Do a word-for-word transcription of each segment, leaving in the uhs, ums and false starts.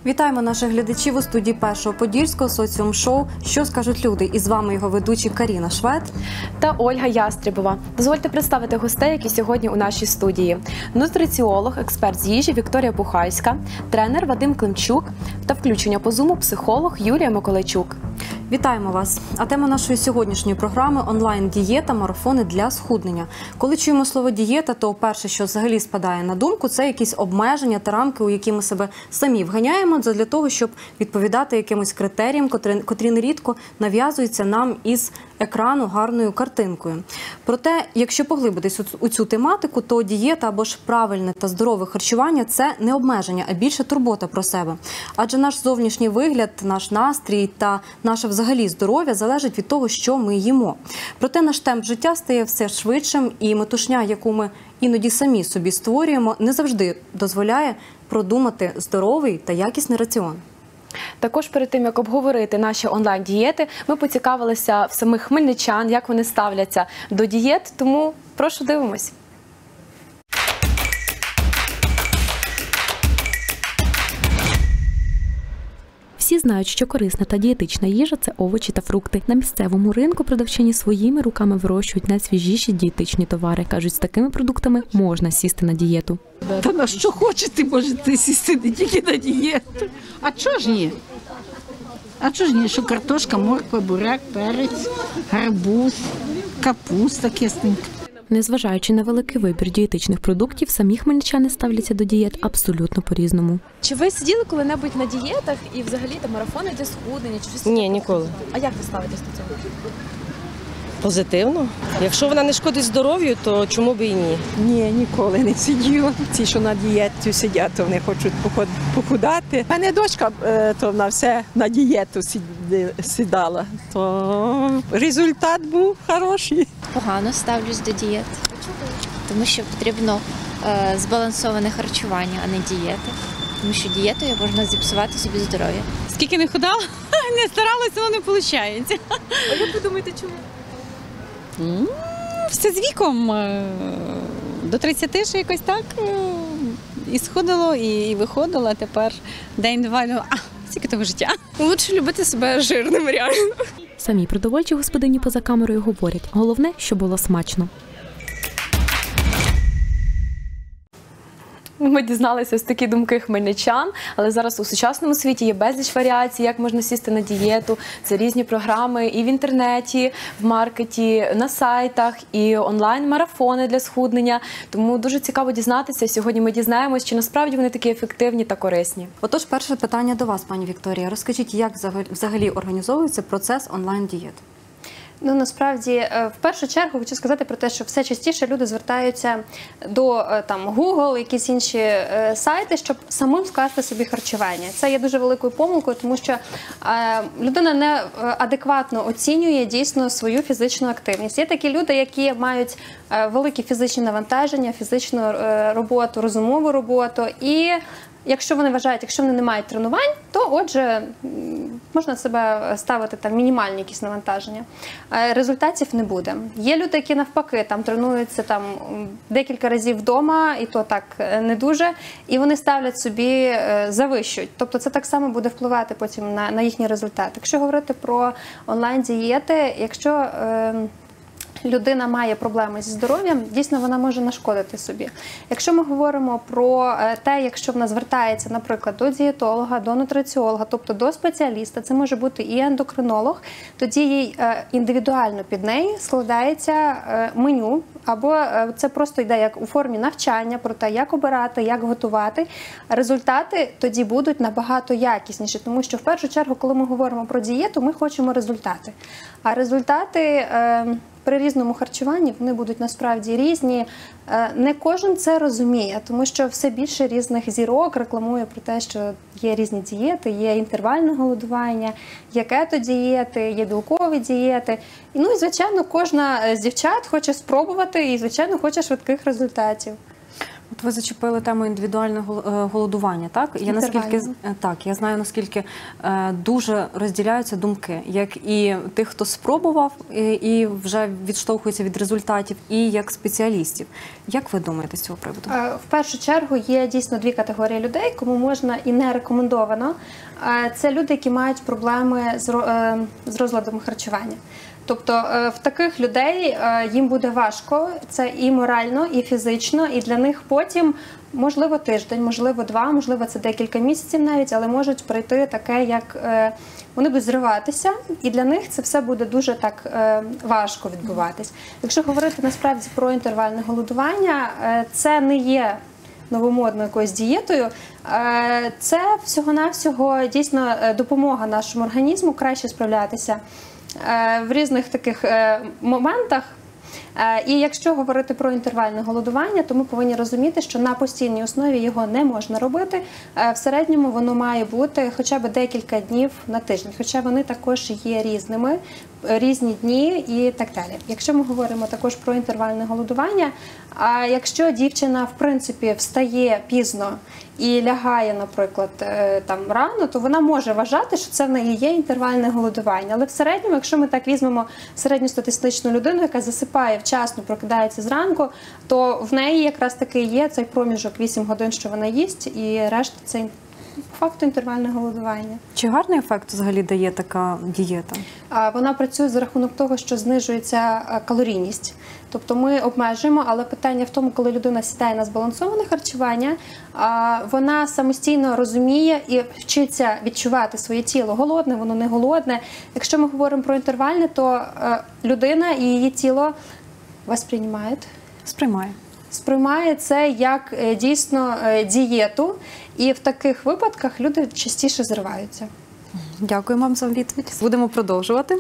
Вітаємо наших глядачів у студії Першого Подільського соціум-шоу «Що скажуть люди?» І з вами його ведучі Каріна Швед та Ольга Ястребова. Дозвольте представити гостей, які сьогодні у нашій студії. Нутриціолог, експерт з їжі Вікторія Пухальська, тренер Вадим Климчук та включення по зуму психолог Юлія Миколайчук. Вітаємо вас! А тема нашої сьогоднішньої програми – онлайн-дієта, марафони для схуднення. Коли чуємо слово «дієта», то перше, що взагалі спадає на думку, це якісь обмеження та рамки, у які ми себе самі вганяємо для того, щоб відповідати якимось критеріям, котрі нерідко нав'язуються нам із екрану гарною картинкою. Проте, якщо поглибитись у цю тематику, то дієта або ж правильне та здорове харчування – це не обмеження, а більше турбота про себе. Адже наш зовнішній вигляд, наш настрій та наше взагалі здоров'я залежить від того, що ми їмо. Проте наш темп життя стає все швидшим, і метушня, яку ми іноді самі собі створюємо, не завжди дозволяє продумати здоровий та якісний раціон. Також перед тим, як обговорити наші онлайн-дієти, ми поцікавилися в самих хмельничан, як вони ставляться до дієт, тому прошу дивимось. Всі знають, що корисна та дієтична їжа – це овочі та фрукти. На місцевому ринку продавчині своїми руками вирощують найсвіжіші дієтичні товари. Кажуть, з такими продуктами можна сісти на дієту. Та на що хочете, можете сісти не тільки на дієту. А чого ж ні? А чого ж ні? Що картошка, морква, буряк, перець, гарбуз, капуста кисленька. Незважаючи на великий вибір дієтичних продуктів, самі хмельничани ставляться до дієт абсолютно по-різному. Чи ви сиділи коли-небудь на дієтах і взагалі там марафони для схуднення? Чи щось? Ні, ніколи. А як ви ставитесь до цього? Позитивно. Якщо вона не шкодить здоров'ю, то чому б і ні? Ні, ніколи не сиділа. Ці, що на дієті сидять, то вони хочуть похудати. У мене дочка, то вона все на дієту сідала, то результат був хороший. Погано ставлюсь до дієт, тому що потрібно е, збалансоване харчування, а не дієти. Тому що дієтою можна зіпсувати собі здоров'я. Скільки не худала, не старалася, воно не виходить. А як ви думаєте, чому? Все з віком. До тридцяти ще якось так і сходило, і виходило, а тепер день-два, ну, а, скільки того життя. Лучше любити себе жирним, реально. Самі продовольчі господині поза камерою говорять, головне, щоб було смачно. Ми дізналися ось такі думки хмельничан, але зараз у сучасному світі є безліч варіацій, як можна сісти на дієту. Це різні програми і в інтернеті, в маркеті, на сайтах, і онлайн-марафони для схуднення. Тому дуже цікаво дізнатися. Сьогодні ми дізнаємось, чи насправді вони такі ефективні та корисні. Отож, перше питання до вас, пані Вікторія. Розкажіть, як взагалі організовується процес онлайн-дієт? Ну, насправді, в першу чергу хочу сказати про те, що все частіше люди звертаються до там Google, якісь інші сайти, щоб самим скласти собі харчування. Це є дуже великою помилкою, тому що е, людина не адекватно оцінює дійсно свою фізичну активність. Є такі люди, які мають е, великі фізичні навантаження, фізичну е, роботу, розумову роботу, і якщо вони вважають, якщо вони не мають тренувань, то отже можна себе ставити там мінімальні якісь навантаження. Результатів не буде. Є люди, які навпаки там тренуються там декілька разів вдома, і то так не дуже, і вони ставлять собі, завищують. Тобто це так само буде впливати потім на, на їхні результати. Якщо говорити про онлайн-дієти, якщо е, людина має проблеми зі здоров'ям, дійсно вона може нашкодити собі. Якщо ми говоримо про те, якщо вона звертається, наприклад, до дієтолога, до нутриціолога, тобто до спеціаліста, це може бути і ендокринолог, тоді їй індивідуально під неї складається меню, або це просто йде як у формі навчання про те, як обирати, як готувати. Результати тоді будуть набагато якісніші, тому що в першу чергу, коли ми говоримо про дієту, ми хочемо результати. А результати при різному харчуванні вони будуть насправді різні. Не кожен це розуміє, тому що все більше різних зірок рекламує про те, що є різні дієти, є інтервальне голодування, є кето-дієти, є білкові дієти. І, ну і, звичайно, кожна з дівчат хоче спробувати і, звичайно, хоче швидких результатів. От ви зачепили тему індивідуального е, голодування, так? Я наскільки Інтервальне. е, так, я знаю, наскільки е, дуже розділяються думки, як і тих, хто спробував і, і вже відштовхується від результатів, і як спеціалістів. Як ви думаєте з цього приводу? Е, В першу чергу є дійсно дві категорії людей, кому можна і не рекомендовано. Е, Це люди, які мають проблеми з ро- е, з розладом харчування. Тобто е, в таких людей е, їм буде важко, це і морально, і фізично, і для них потім, можливо, тиждень, можливо, два, можливо, це декілька місяців навіть, але можуть прийти таке, як е, вони будуть зриватися, і для них це все буде дуже так е, важко відбуватись. Якщо говорити насправді про інтервальне голодування, е, це не є новомодною якоюсь дієтою, е, це всього-навсього дійсно е, допомога нашому організму краще справлятися е, в різних таких е, моментах. Е, І якщо говорити про інтервальне голодування, то ми повинні розуміти, що на постійній основі його не можна робити. Е, В середньому воно має бути хоча б декілька днів на тиждень, хоча вони також є різними, е, різні дні і так далі. Якщо ми говоримо також про інтервальне голодування, а якщо дівчина в принципі встає пізно і лягає, наприклад, е, там рано, то вона може вважати, що це в неї є інтервальне голодування. Але в середньому, якщо ми так візьмемо середньостатистичну людину, яка засипає вчасно, прокидається зранку, то в неї якраз таки є цей проміжок вісім годин, що вона їсть, і решта це по факту інтервальне голодування. Чи гарний ефект взагалі дає така дієта? А Вона працює за рахунок того, що знижується е, калорійність. Тобто ми обмежуємо, але питання в тому, коли людина сідає на збалансоване харчування, а, вона самостійно розуміє і вчиться відчувати своє тіло. Голодне, воно не голодне. Якщо ми говоримо про інтервальне, то е, людина і її тіло восприймає. Сприймає. Сприймає це як е, дійсно е, дієту, і в таких випадках люди частіше зриваються. Дякую вам за відповідь. Будемо продовжувати.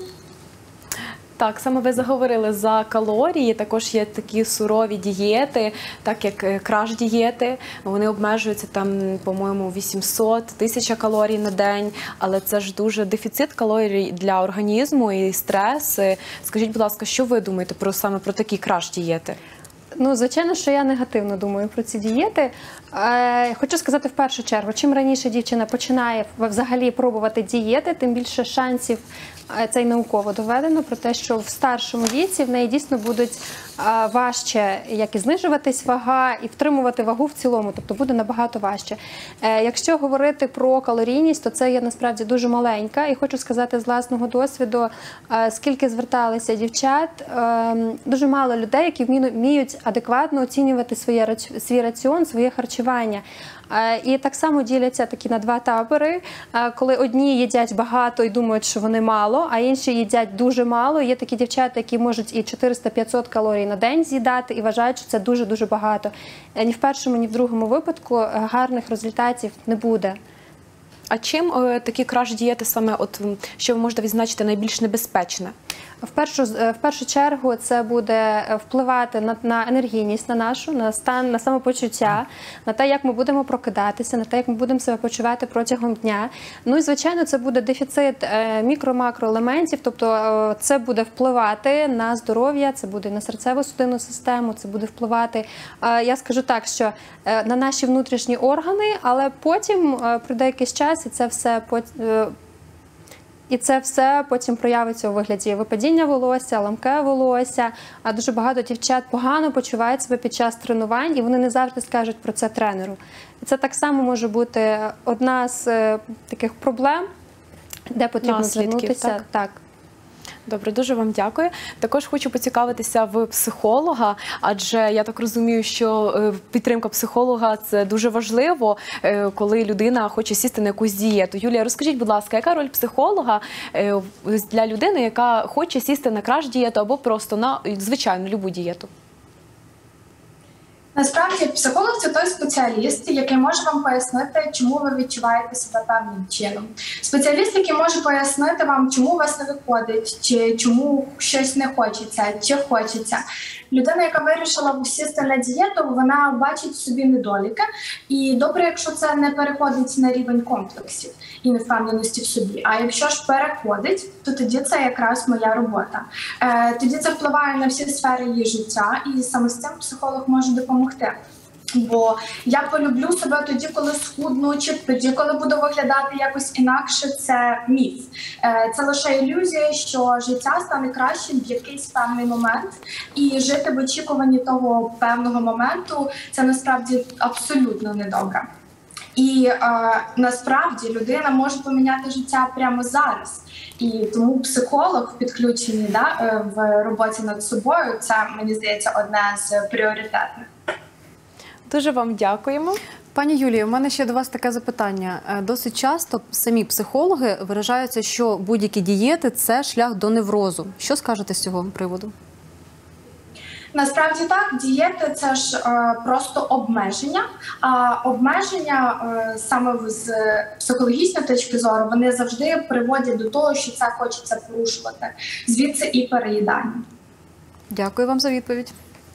Так, саме ви заговорили за калорії, також є такі сурові дієти, так як краш-дієти, вони обмежуються там, по-моєму, вісімсот, тисяча калорій на день, але це ж дуже дефіцит калорій для організму і стрес. Скажіть, будь ласка, що ви думаєте про саме про такі краш-дієти? Ну, звичайно, що я негативно думаю про ці дієти. Е, хочу сказати в першу чергу, чим раніше дівчина починає взагалі пробувати дієти, тим більше шансів, е, це й науково доведено, про те, що в старшому віці в неї дійсно будуть е, важче як і знижуватись вага, і втримувати вагу в цілому, тобто буде набагато важче. Е, якщо говорити про калорійність, то це є насправді дуже маленька, і хочу сказати з власного досвіду, е, скільки зверталися дівчат, е, дуже мало людей, які вміють адекватно оцінювати своє, свій раціон, своє харчування. І так само діляться такі на два табори, коли одні їдять багато і думають, що вони мало, а інші їдять дуже мало. Є такі дівчата, які можуть і чотириста-п'ятсот калорій на день з'їдати і вважають, що це дуже-дуже багато. Ні в першому, ні в другому випадку гарних результатів не буде. А чим е, такі краш-дієти саме, от, що ви можете відзначити, найбільш небезпечне? В першу, в першу чергу це буде впливати на, на енергійність на нашу, на стан, на самопочуття, на те, як ми будемо прокидатися, на те, як ми будемо себе почувати протягом дня. Ну і, звичайно, це буде дефіцит мікро-макроелементів, тобто це буде впливати на здоров'я, це буде на серцево-судинну систему, це буде впливати, я скажу так, що на наші внутрішні органи, але потім пройде якийсь час і це все І це все потім проявиться у вигляді випадіння волосся, ламке волосся. А дуже багато дівчат погано почувають себе під час тренувань, і вони не завжди скажуть про це тренеру. І це так само може бути одна з таких проблем, де потрібно Наслідків, звернутися. так? Так. Добре, дуже вам дякую. Також хочу поцікавитися в психолога, адже я так розумію, що підтримка психолога – це дуже важливо, коли людина хоче сісти на якусь дієту. Юлія, розкажіть, будь ласка, яка роль психолога для людини, яка хоче сісти на краш-дієту або просто на звичайну любу дієту? Насправді, психолог – це той спеціаліст, який може вам пояснити, чому ви відчуваєте себе певним чином. Спеціаліст, який може пояснити вам, чому у вас не виходить, чи чому щось не хочеться, чи хочеться. Людина, яка вирішила сісти на дієту, вона бачить в собі недоліки. І добре, якщо це не переходить на рівень комплексів і невпевненості в собі. А якщо ж переходить, то тоді це якраз моя робота. Е, тоді це впливає на всі сфери її життя, і саме з цим психолог може допомогти. Бо я полюблю себе тоді, коли схудну, чи тоді, коли буду виглядати якось інакше, це міф. Це лише ілюзія, що життя стане кращим в якийсь певний момент, і жити в очікуванні того певного моменту – це насправді абсолютно недобре. І е, насправді людина може поміняти життя прямо зараз. І тому психолог в підключенні да, в роботі над собою – це, мені здається, одне з пріоритетних. Дуже вам дякуємо. Пані Юлію, у мене ще до вас таке запитання. Досить часто самі психологи виражаються, що будь-які дієти – це шлях до неврозу. Що скажете з цього приводу? Насправді так, дієти – це ж е, просто обмеження, а обмеження е, саме з психологічної точки зору, вони завжди приводять до того, що це хочеться порушувати. Звідси і переїдання. Дякую вам за відповідь.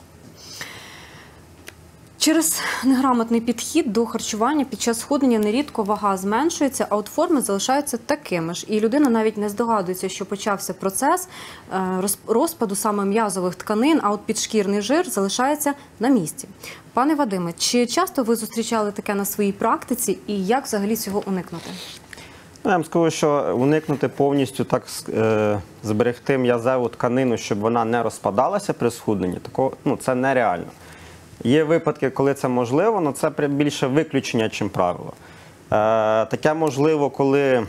Через неграмотний підхід до харчування під час схуднення нерідко вага зменшується, а от форми залишаються такими ж. І людина навіть не здогадується, що почався процес розпаду саме м'язових тканин, а от підшкірний жир залишається на місці. Пане Вадиме, чи часто ви зустрічали таке на своїй практиці і як взагалі цього уникнути? Ну, я вам скажу, що уникнути повністю, так е, зберегти м'язеву тканину, щоб вона не розпадалася при схудненні, такого, ну, це нереально. Є випадки, коли це можливо, але це більше виключення, ніж правило. Е, таке можливо, коли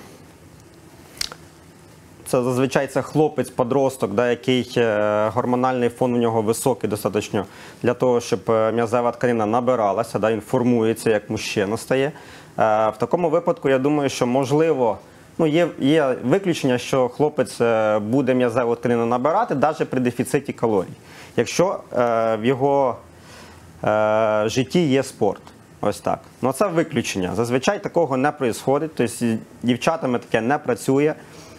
це зазвичай це хлопець-подросток, да, який е, гормональний фон у нього високий достатньо для того, щоб м'язева тканина набиралася, да, він формується, як мужчина стає. Е, в такому випадку, я думаю, що можливо, ну, є, є виключення, що хлопець буде м'язеву тканину набирати, навіть при дефіциті калорій, якщо е, в його в житті є спорт. Ось так. Ну, це виключення. Зазвичай такого не відбувається, тобто дівчатами таке не працює.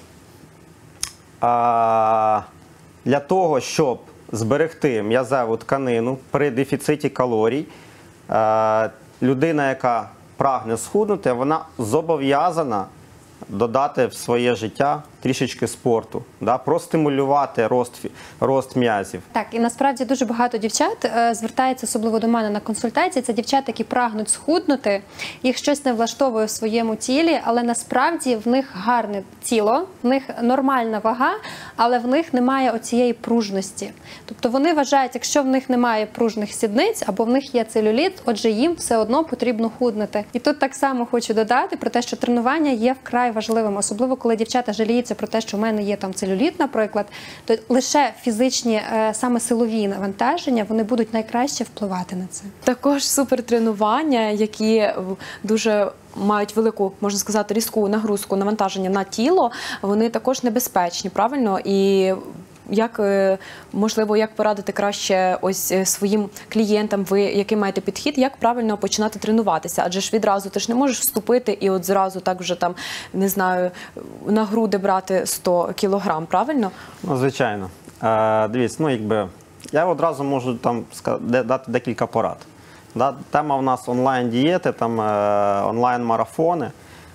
А для того, щоб зберегти м'язеву тканину при дефіциті калорій, людина, яка прагне схуднути, вона зобов'язана додати в своє життя трішечки спорту, да, простимулювати рост, рост м'язів. Так, і насправді дуже багато дівчат е, звертається, особливо до мене на консультації, це дівчата, які прагнуть схуднути, їх щось не влаштовує в своєму тілі, але насправді в них гарне тіло, в них нормальна вага, але в них немає оцієї пружності. Тобто вони вважають, якщо в них немає пружних сідниць, або в них є целюліт, отже їм все одно потрібно худнути. І тут так само хочу додати про те, що тренування є вкрай важливим, особливо коли дівчата жаліються про те, що в мене є там целюліт, наприклад, то лише фізичні, саме силові навантаження, вони будуть найкраще впливати на це. Також супертренування, які дуже мають велику, можна сказати, різку нагрузку, навантаження на тіло, вони також небезпечні, правильно? І як, можливо, як порадити краще ось своїм клієнтам, ви який маєте підхід, як правильно починати тренуватися? Адже ж відразу ти ж не можеш вступити і от зразу так вже там, не знаю, на груди брати сто кілограм, правильно? Ну, звичайно. Е, дивіться, ну, якби, я одразу можу там дати декілька порад. Да? Тема у нас онлайн-дієти, там е, онлайн-марафони. Е,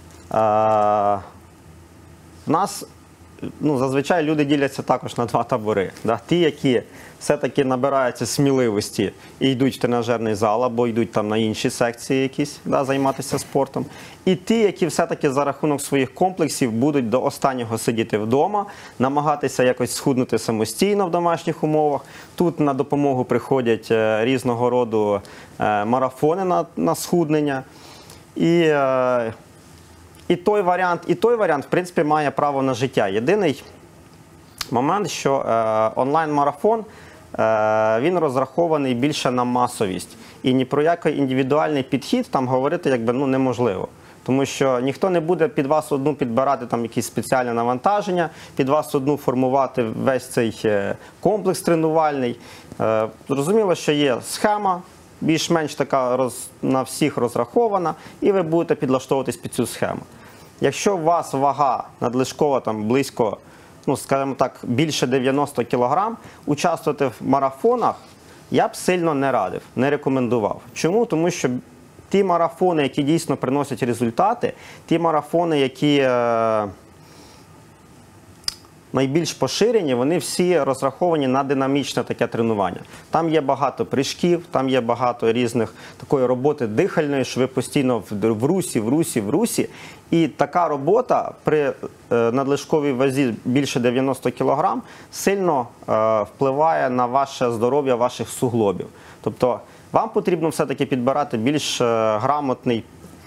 в нас Ну, зазвичай люди діляться також на два табори. Да? Ті, які все-таки набираються сміливості і йдуть в тренажерний зал, або йдуть там на інші секції якісь, да, займатися спортом. І ті, які все-таки за рахунок своїх комплексів будуть до останнього сидіти вдома, намагатися якось схуднути самостійно в домашніх умовах. Тут на допомогу приходять е, різного роду е, марафони на, на схуднення. І... Е, І той варіант, і той варіант, в принципі, має право на життя. Єдиний момент, що е, онлайн-марафон, е, він розрахований більше на масовість. І ні про який індивідуальний підхід там говорити якби, ну, неможливо. Тому що ніхто не буде під вас одну підбирати там якісь спеціальне навантаження, під вас одну формувати весь цей комплекс тренувальний. Е, зрозуміло, що є схема, більш-менш така роз, на всіх розрахована, і ви будете підлаштовуватись під цю схему. Якщо у вас вага надлишкова там близько, ну, скажімо так, більше дев'яноста кілограм, участвувати в марафонах я б сильно не радив, не рекомендував. Чому? Тому що ті марафони, які дійсно приносять результати, ті марафони, які е, найбільш поширені, вони всі розраховані на динамічне таке тренування. Там є багато прыжків, там є багато різних такої роботи дихальної, що ви постійно в русі, в русі, в русі. І така робота при надлишковій вазі більше дев'яноста кілограм сильно е, впливає на ваше здоров'я ваших суглобів. Тобто вам потрібно все-таки підбирати більш е, грамотний,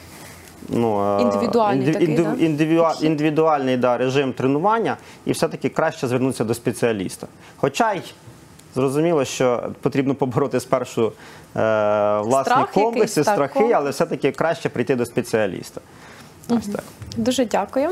ну, індивідуальний, інди, такий, інди, да? індивідуаль, індивідуальний да, режим тренування, і все-таки краще звернутися до спеціаліста. Хоча й зрозуміло, що потрібно побороти спершу е, власні Страх комплекси, якийсь, так, страхи, комплекс. але все-таки краще прийти до спеціаліста. Ось так. Дуже дякую.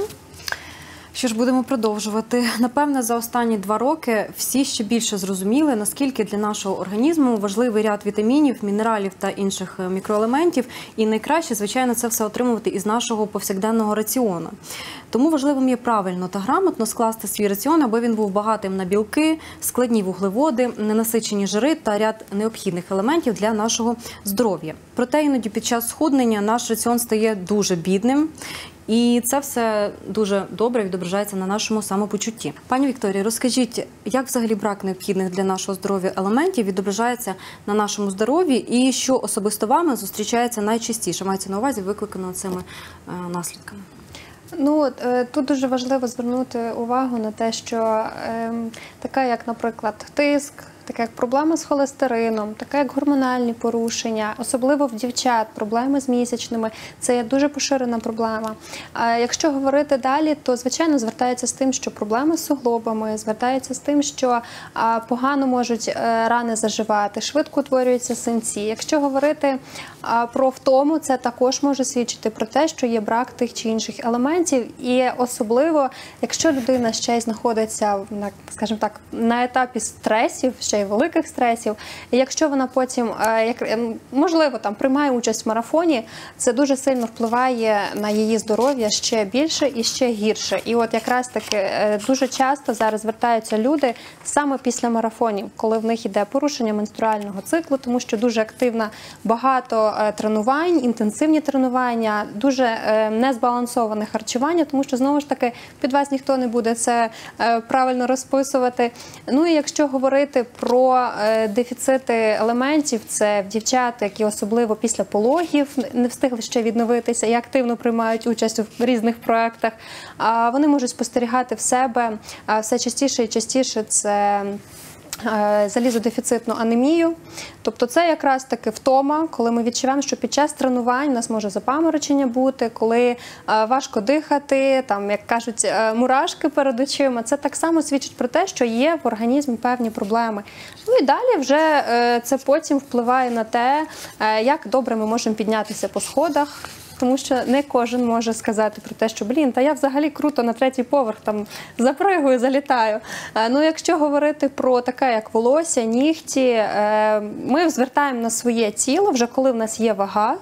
Що ж, будемо продовжувати. Напевне, за останні два роки всі ще більше зрозуміли, наскільки для нашого організму важливий ряд вітамінів, мінералів та інших мікроелементів. І найкраще, звичайно, це все отримувати із нашого повсякденного раціону. Тому важливим є правильно та грамотно скласти свій раціон, аби він був багатим на білки, складні вуглеводи, ненасичені жири та ряд необхідних елементів для нашого здоров'я. Проте іноді під час схуднення наш раціон стає дуже бідним. І це все дуже добре відображається на нашому самопочутті. Пані Вікторія, розкажіть, як взагалі брак необхідних для нашого здоров'я елементів відображається на нашому здоров'ї і що особисто вами зустрічається найчастіше, мається на увазі викликано цими е, наслідками? Ну, тут дуже важливо звернути увагу на те, що е, така, як, наприклад, тиск, така як проблема з холестерином, така як гормональні порушення, особливо в дівчат, проблеми з місячними, це є дуже поширена проблема. А якщо говорити далі, то, звичайно, звертаються з тим, що проблеми з суглобами, звертаються з тим, що а, погано можуть а, рани заживати, швидко утворюються синці. Якщо говорити а, про втому, це також може свідчити про те, що є брак тих чи інших елементів, і особливо, якщо людина ще й знаходиться, скажімо так, на етапі стресів, ще й великих стресів. І якщо вона потім, як, можливо, там приймає участь в марафоні, це дуже сильно впливає на її здоров'я ще більше і ще гірше. І от якраз таки дуже часто зараз звертаються люди саме після марафонів, коли в них йде порушення менструального циклу, тому що дуже активна, багато тренувань, інтенсивні тренування, дуже незбалансоване харчування, тому що, знову ж таки, під вас ніхто не буде це правильно розписувати. Ну і якщо говорити про дефіцити елементів, це в дівчат, які особливо після пологів не встигли ще відновитися і активно приймають участь у різних проєктах, вони можуть спостерігати в себе все частіше і частіше це залізодефіцитну анемію. Тобто це якраз таки втома, коли ми відчуваємо, що під час тренувань у нас може запаморочення бути, коли важко дихати, там, як кажуть, мурашки перед очима. Це так само свідчить про те, що є в організмі певні проблеми. Ну і далі вже це потім впливає на те, як добре ми можемо піднятися по сходах, тому що не кожен може сказати про те, що, блін, та я взагалі круто на третій поверх там запригую, залітаю. Ну, якщо говорити про таке, як волосся, нігті, ми звертаємо на своє тіло вже коли в нас є вага,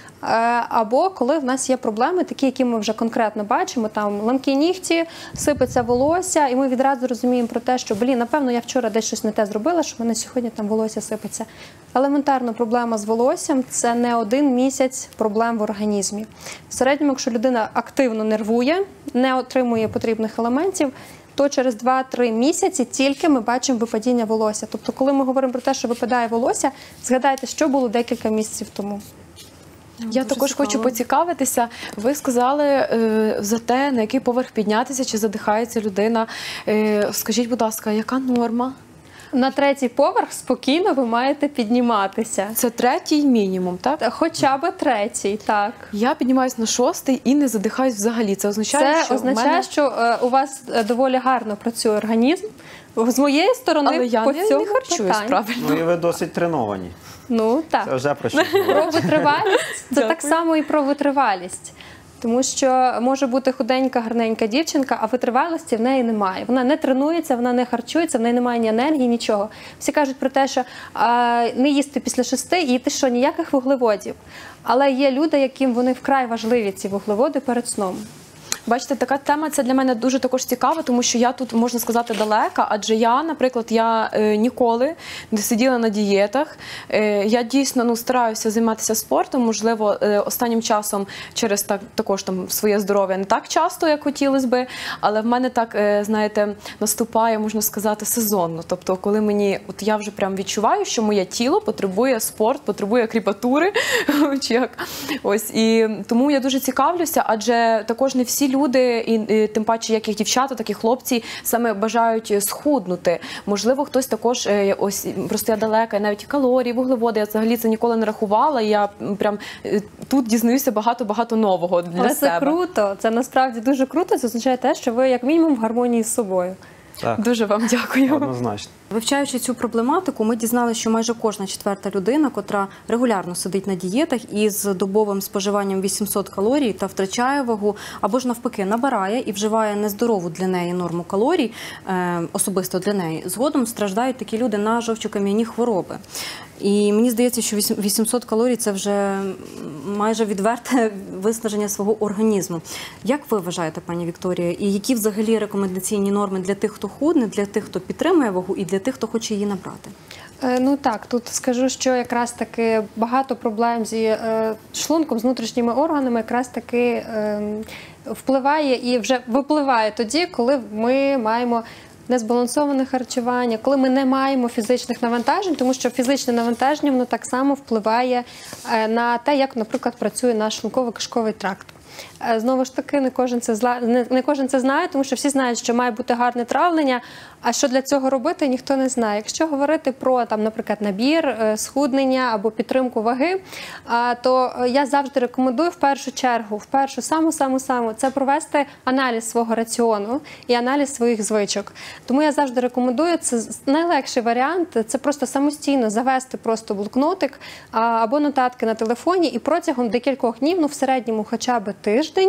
або коли в нас є проблеми, такі, які ми вже конкретно бачимо, там ламкі нігті, сипеться волосся, і ми відразу розуміємо про те, що, блін, напевно, я вчора десь щось не те зробила, що в мене сьогодні там волосся сипеться. Елементарна проблема з волоссям – це не один місяць проблем в організмі. В середньому, якщо людина активно нервує, не отримує потрібних елементів, то через два-три місяці тільки ми бачимо випадіння волосся. Тобто, коли ми говоримо про те, що випадає волосся, згадайте, що було декілька місяців тому. Я Дуже також цікаво. хочу поцікавитися. Ви сказали е, за те, на який поверх піднятися, чи задихається людина. Е, скажіть, будь ласка, яка норма? На третій поверх спокійно ви маєте підніматися. Це третій мінімум, так? Хоча б третій, так. Я піднімаюсь на шостий і не задихаюсь взагалі. Це означає, Це що означає, в мене... що е, у вас доволі гарно працює організм. З моєї сторони, Але я по не, цьому не харчуюсь питанню. правильно. Ну і ви досить треновані. Ну, так. Це вже про що говорить. Про витривалість – це так само і про витривалість. Тому що може бути худенька, гарненька дівчинка, а витривалості в неї немає. Вона не тренується, вона не харчується, в неї немає ні енергії, нічого. Всі кажуть про те, що а, не їсти після шести і ти що, ніяких вуглеводів. Але є люди, яким вони вкрай важливі, ці вуглеводи, перед сном. Бачите, така тема це для мене дуже також цікава, тому що я тут, можна сказати, далека, адже я, наприклад, я е, ніколи не сиділа на дієтах. Е, я дійсно ну, стараюся займатися спортом, можливо, е, останнім часом через так, також там своє здоров'я не так часто, як хотілося би, але в мене так, е, знаєте, наступає, можна сказати, сезонно. Тобто, коли мені, от я вже прям відчуваю, що моє тіло потребує спорт, потребує кріпатури, чи як. Ось, і тому я дуже цікавлюся, адже також не всі люди, і, і тим паче, як і дівчата, так і хлопці, саме бажають схуднути. Можливо, хтось також, е, ось, просто я далека, навіть калорії, вуглеводи, я взагалі це ніколи не рахувала, і я прям е, тут дізнаюся багато-багато нового для Але себе. це круто, це насправді дуже круто, це означає те, що ви як мінімум в гармонії з собою. Так. Дуже вам дякую. Однозначно. Вивчаючи цю проблематику, ми дізналися, що майже кожна четверта людина, котра регулярно сидить на дієтах із добовим споживанням вісімсот калорій та втрачає вагу, або ж навпаки набирає і вживає нездорову для неї норму калорій, е, особисто для неї, згодом страждають такі люди на жовчокам'яні хвороби. І мені здається, що вісімсот калорій – це вже майже відверте виснаження свого організму. Як ви вважаєте, пані Вікторія, і які взагалі рекомендаційні норми для тих, хто худне, для тих, хто підтримує вагу, і для тих, хто хоче її набрати? Ну так, тут скажу, що якраз таки багато проблем зі е, шлунком, з внутрішніми органами якраз таки е, впливає і вже випливає тоді, коли ми маємо незбалансоване харчування, коли ми не маємо фізичних навантажень, тому що фізичне навантаження воно так само впливає е, на те, як, наприклад, працює наш шлунково-кишковий тракт. Знову ж таки, не кожен це зла... не, не кожен це знає, тому що всі знають, що має бути гарне травлення, а що для цього робити, ніхто не знає. Якщо говорити про, там, наприклад, набір, схуднення або підтримку ваги, то я завжди рекомендую в першу чергу, в першу саму-саму-саму, це провести аналіз свого раціону і аналіз своїх звичок. Тому я завжди рекомендую, це найлегший варіант, це просто самостійно завести просто блокнотик або нотатки на телефоні і протягом декількох днів, ну в середньому хоча б тиждень,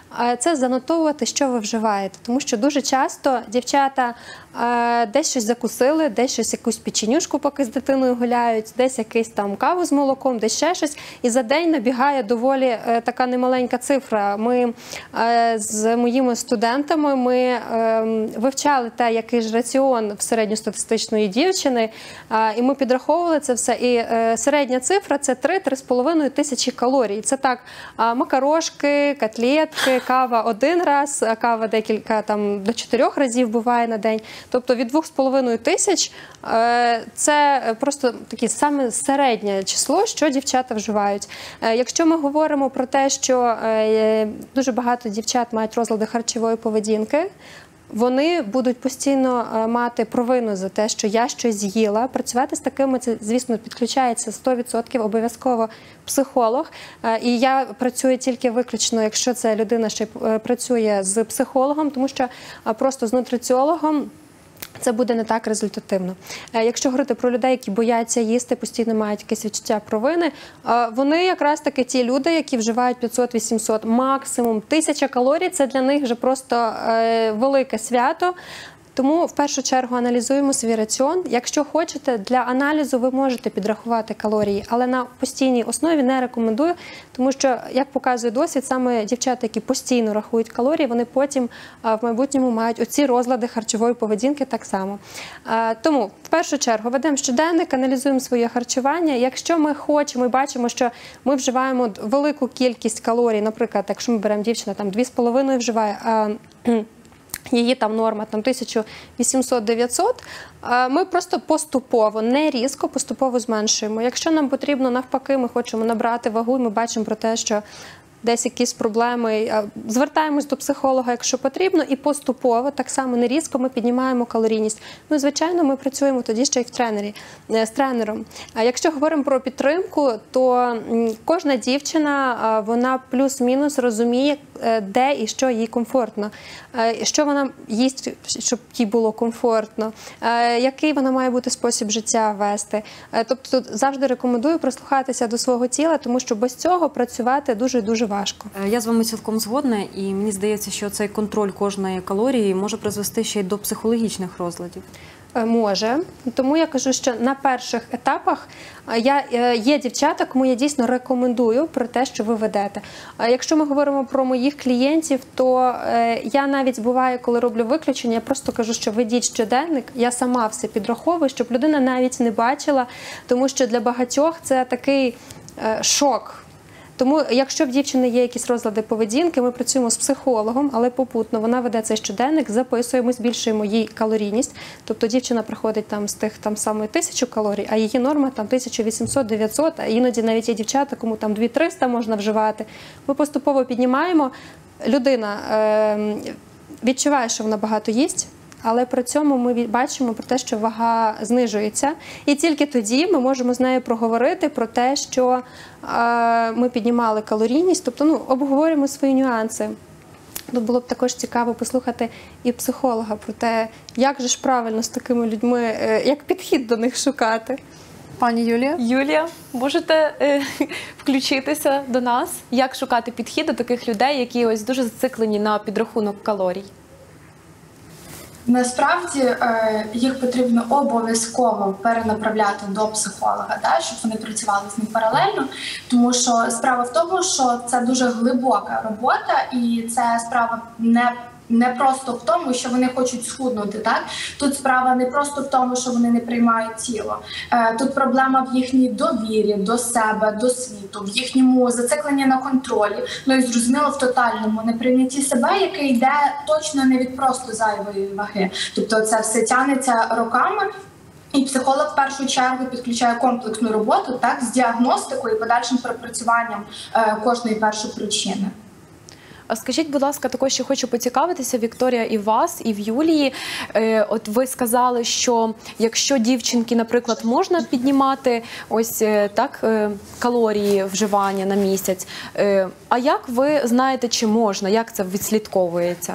це занотовувати, що ви вживаєте. Тому що дуже часто дівчата десь щось закусили, десь щось якусь печенюшку поки з дитиною гуляють, десь якийсь там каву з молоком, десь ще щось. І за день набігає доволі така немаленька цифра. Ми з моїми студентами ми вивчали те, який ж раціон в середньостатистичної дівчини, і ми підраховували це все. І середня цифра – це три-три з половиною тисячі калорій. Це так, макарошки, котлетки, кава один раз, а кава декілька, там, до чотирьох разів буває на день. Тобто від двох з половиною тисяч це просто таке саме середнє число, що дівчата вживають. Якщо ми говоримо про те, що дуже багато дівчат мають розлади харчової поведінки, вони будуть постійно мати провину за те, що я щось з'їла. Працювати з такими, це, звісно, підключається сто відсотків обов'язково психолог. І я працюю тільки виключно, якщо це людина ще працює з психологом, тому що просто з нутриціологом це буде не так результативно. Якщо говорити про людей, які бояться їсти, постійно мають якесь відчуття провини, вони якраз таки ті люди, які вживають п'ятсот-вісімсот, максимум тисяча калорій, це для них вже просто велике свято. Тому в першу чергу аналізуємо свій раціон. Якщо хочете, для аналізу ви можете підрахувати калорії, але на постійній основі не рекомендую, тому що, як показує досвід, саме дівчата, які постійно рахують калорії, вони потім в майбутньому мають оці розлади харчової поведінки так само. Тому, в першу чергу, ведемо щоденник, аналізуємо своє харчування. Якщо ми хочемо, ми бачимо, що ми вживаємо велику кількість калорій, наприклад, якщо ми беремо дівчина, там дві з половиною вживає, а її там норма там тисяча вісімсот - дев'ятсот, ми просто поступово, не різко, поступово зменшуємо. Якщо нам потрібно, навпаки, ми хочемо набрати вагу, і ми бачимо про те, що десь якісь проблеми, звертаємось до психолога, якщо потрібно, і поступово, так само не різко, ми піднімаємо калорійність. Ну, звичайно, ми працюємо тоді ще й в тренері, з тренером. А якщо говоримо про підтримку, то кожна дівчина, вона плюс-мінус розуміє, де і що їй комфортно, що вона їсть, щоб їй було комфортно, який вона має бути спосіб життя вести. Тобто завжди рекомендую прислухатися до свого тіла, тому що без цього працювати дуже-дуже важко. важко. Я з вами цілком згодна, і мені здається, що цей контроль кожної калорії може призвести ще й до психологічних розладів. Може. Тому я кажу, що на перших етапах я, є дівчата, кому я дійсно рекомендую про те, що ви ведете. Якщо ми говоримо про моїх клієнтів, то я навіть буває, коли роблю виключення, я просто кажу, що ведіть щоденник, я сама все підраховую, щоб людина навіть не бачила, тому що для багатьох це такий шок. Тому, якщо в дівчини є якісь розлади поведінки, ми працюємо з психологом, але попутно вона веде цей щоденник, записуємо, збільшуємо їй калорійність. Тобто дівчина приходить там з тих там саме тисячу калорій, а її норма там тисяча вісімсот - дев'ятсот, а іноді навіть є дівчата, кому там дві триста можна вживати. Ми поступово піднімаємо. Людина е, відчуває, що вона багато їсть, але при цьому ми бачимо про те, що вага знижується. І тільки тоді ми можемо з нею проговорити про те, що е, ми піднімали калорійність, тобто ну, обговорюємо свої нюанси. Тут було б також цікаво послухати і психолога про те, як же ж правильно з такими людьми, е, як підхід до них шукати. Пані Юлія? Юлія, можете е, включитися до нас? Як шукати підхід до таких людей, які ось дуже зациклені на підрахунок калорій? Насправді їх потрібно обов'язково перенаправляти до психолога, да, щоб вони працювали з ним паралельно, тому що справа в тому, що це дуже глибока робота, і це справа не Не просто в тому, що вони хочуть схуднути, так? Тут справа не просто в тому, що вони не приймають тіло. Тут проблема в їхній довірі до себе, до світу, в їхньому зацикленні на контролі, ну і зрозуміло в тотальному неприйнятті себе, яке йде точно не від просто зайвої ваги. Тобто це все тягнеться роками. І психолог в першу чергу підключає комплексну роботу, так, з діагностикою і подальшим пропрацюванням кожної першопричини. А скажіть, будь ласка, також ще хочу поцікавитися, Вікторія, і в вас, і в Юлії. Е, от ви сказали, що якщо дівчинки, наприклад, можна піднімати ось е, так е, калорії вживання на місяць, е, а як ви знаєте, чи можна, як це відслідковується?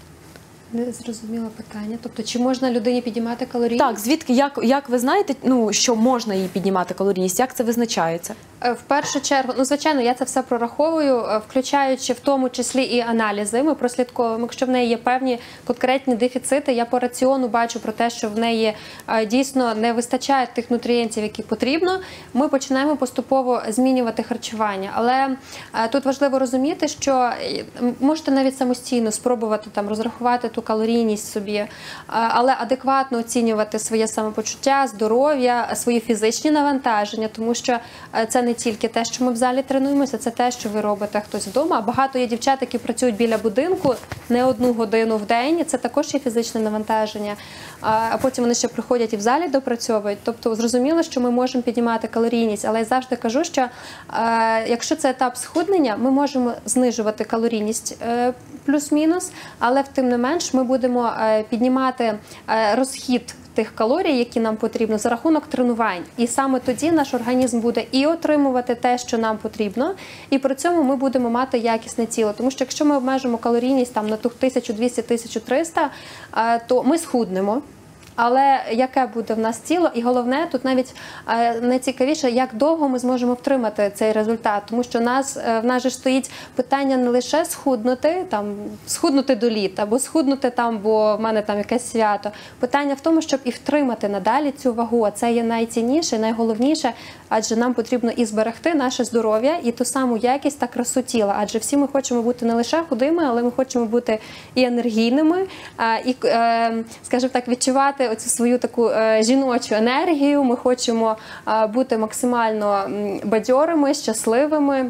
Не зрозуміла питання. Тобто, чи можна людині піднімати калорійність? Так, звідки, як, як ви знаєте, ну, що можна їй піднімати калорійність, як це визначається? В першу чергу, ну, звичайно, я це все прораховую, включаючи в тому числі і аналізи. Ми прослідковуємо, якщо в неї є певні конкретні дефіцити, я по раціону бачу про те, що в неї дійсно не вистачає тих нутрієнтів, які потрібно, ми починаємо поступово змінювати харчування. Але тут важливо розуміти, що можете навіть самостійно спробувати там розрахувати ту калорійність собі, але адекватно оцінювати своє самопочуття, здоров'я, свої фізичні навантаження, тому що це не тільки те, що ми в залі тренуємося, це те, що ви робите хтось вдома. Багато є дівчат, які працюють біля будинку не одну годину в день, це також є фізичне навантаження, а потім вони ще приходять і в залі допрацьовують. Тобто зрозуміло, що ми можемо піднімати калорійність, але я завжди кажу, що якщо це етап схуднення, ми можемо знижувати калорійність плюс-мінус, але тим не менш ми будемо піднімати розхід тих калорій, які нам потрібно, за рахунок тренувань. І саме тоді наш організм буде і отримувати те, що нам потрібно, і при цьому ми будемо мати якісне тіло. Тому що якщо ми обмежимо калорійність там, на ту тисячу двісті - тисячу триста, то ми схуднемо. Але яке буде в нас тіло? І головне, тут навіть найцікавіше, як довго ми зможемо втримати цей результат. Тому що в нас, в нас же стоїть питання не лише схуднути, там, схуднути до літа, або схуднути там, бо в мене там якесь свято. Питання в тому, щоб і втримати надалі цю вагу. А це є найцінніше, найголовніше, адже нам потрібно і зберегти наше здоров'я, і ту саму якість та красу тіла. Адже всі ми хочемо бути не лише худими, але ми хочемо бути і енергійними, і, скажімо так, відчувати оцю свою таку е, жіночу енергію, ми хочемо е, бути максимально бадьорими, щасливими.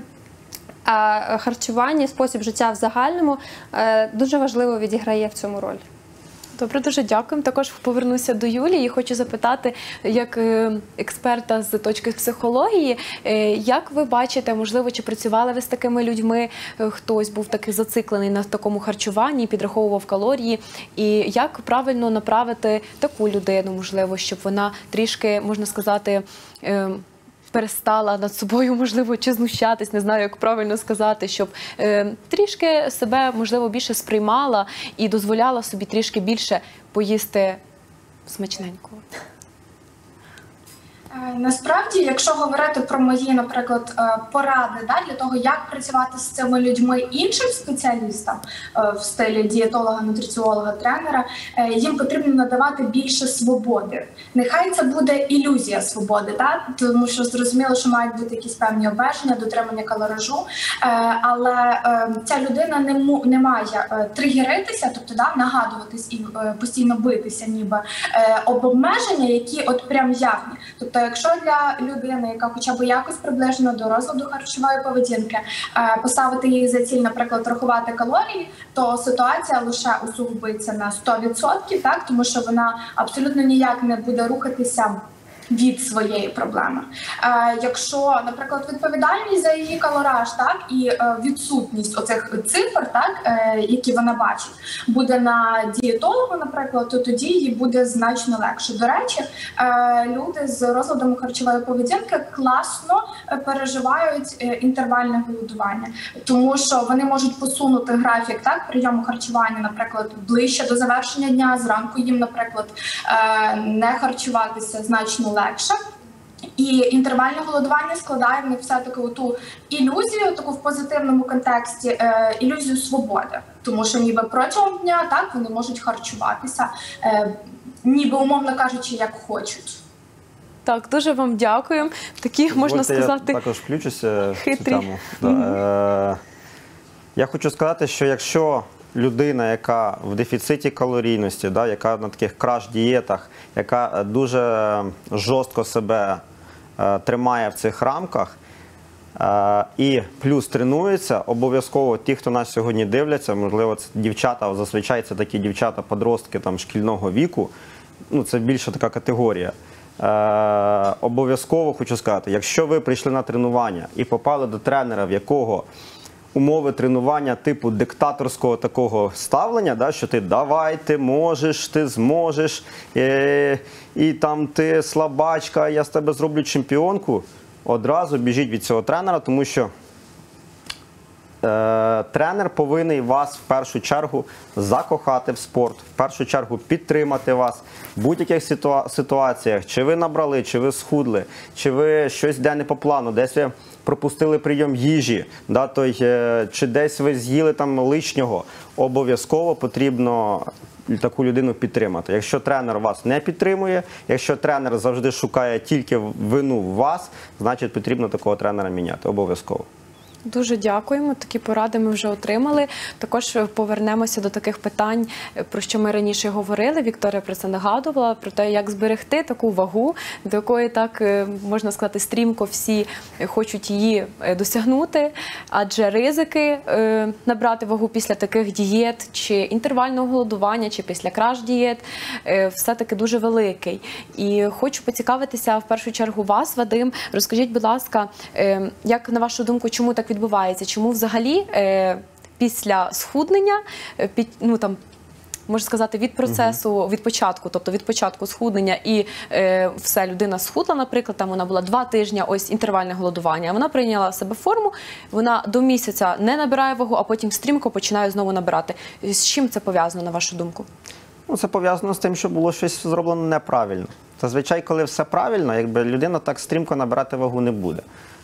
А харчування, спосіб життя в загальному е, дуже важливо відіграє в цьому роль. Добре, дуже дякуємо. Також повернуся до Юлії і хочу запитати, як експерта з точки психології, як ви бачите, можливо, чи працювали ви з такими людьми, хтось був такий зациклений на такому харчуванні, підраховував калорії, і як правильно направити таку людину, можливо, щоб вона трішки, можна сказати, перестала над собою, можливо, чи знущатись, не знаю, як правильно сказати, щоб е, трішки себе, можливо, більше сприймала і дозволяла собі трішки більше поїсти смачненького. Е, Насправді, якщо говорити про мої, наприклад, е, поради, да, для того, як працювати з цими людьми іншим спеціалістам е, в стилі дієтолога, нутриціолога, тренера, е, їм потрібно надавати більше свободи. Нехай це буде ілюзія свободи, да, тому що зрозуміло, що мають бути якісь певні обмеження, дотримання калоражу, е, але е, ця людина не, му, не має е, тригеритися, тобто да, нагадуватись і е, постійно битися ніби е, об обмеження, які от прям явні. Тобто, якщо для людини, яка хоча б якось приближена до розладу харчової поведінки, поставити їй за ціль, наприклад, рахувати калорії, то ситуація лише усугубиться на сто відсотків, так, тому що вона абсолютно ніяк не буде рухатися від своєї проблеми. Е, якщо, наприклад, відповідальність за її калораж, так, і е, відсутність оцих цифр, так, е, які вона бачить, буде на дієтологу, наприклад, то тоді їй буде значно легше. До речі, е, люди з розладом харчової поведінки класно переживають е, інтервальне голодування, тому що вони можуть посунути графік, так, прийому харчування, наприклад, ближче до завершення дня, зранку їм, наприклад, е, не харчуватися значно легше. І інтервальне голодування складає в них все-таки ту ілюзію, таку в позитивному контексті, е, ілюзію свободи. Тому що ніби протягом дня, так, вони можуть харчуватися, е, ніби, умовно кажучи, як хочуть. Так, дуже вам дякую. Такі, можна сказати, я також включуся в цю хитрі. тему. Да. Е, я хочу сказати, що якщо людина, яка в дефіциті калорійності, да, яка на таких краш-дієтах, яка дуже жорстко себе е, тримає в цих рамках е, і плюс тренується, обов'язково ті, хто нас сьогодні дивляться, можливо, це дівчата, зазвичай це такі дівчата-подростки там, шкільного віку, ну, це більше така категорія. Е, обов'язково хочу сказати, якщо ви прийшли на тренування і попали до тренера, в якого умови тренування типу диктаторського такого ставлення, да, що ти давай, ти можеш, ти зможеш, і, і там ти слабачка, я з тебе зроблю чемпіонку, одразу біжіть від цього тренера, тому що е, тренер повинен вас в першу чергу закохати в спорт, в першу чергу підтримати вас в будь-яких ситуа ситуаціях, чи ви набрали, чи ви схудли, чи ви щось йде не по плану, десь ви пропустили прийом їжі, да, той, чи десь ви з'їли там лишнього, обов'язково потрібно таку людину підтримати. Якщо тренер вас не підтримує, якщо тренер завжди шукає тільки вину в вас, значить потрібно такого тренера міняти, обов'язково. Дуже дякуємо. Такі поради ми вже отримали. Також повернемося до таких питань, про що ми раніше говорили. Вікторія про це нагадувала, про те, як зберегти таку вагу, до якої, так можна сказати, стрімко всі хочуть її досягнути. Адже ризики набрати вагу після таких дієт, чи інтервального голодування, чи після краш-дієт, все-таки дуже великий. І хочу поцікавитися в першу чергу вас, Вадим. Розкажіть, будь ласка, як на вашу думку, чому так відбувається? Чому взагалі е, після схуднення, е, під, ну там, можна сказати, від процесу, від початку, тобто від початку схуднення і е, все, людина схудла, наприклад, там вона була два тижні, ось інтервальне голодування, вона прийняла в себе форму, вона до місяця не набирає вагу, а потім стрімко починає знову набирати. З чим це пов'язано, на вашу думку? Ну, це пов'язано з тим, що було щось зроблено неправильно. Зазвичай, коли все правильно, якби людина так стрімко набирати вагу не буде.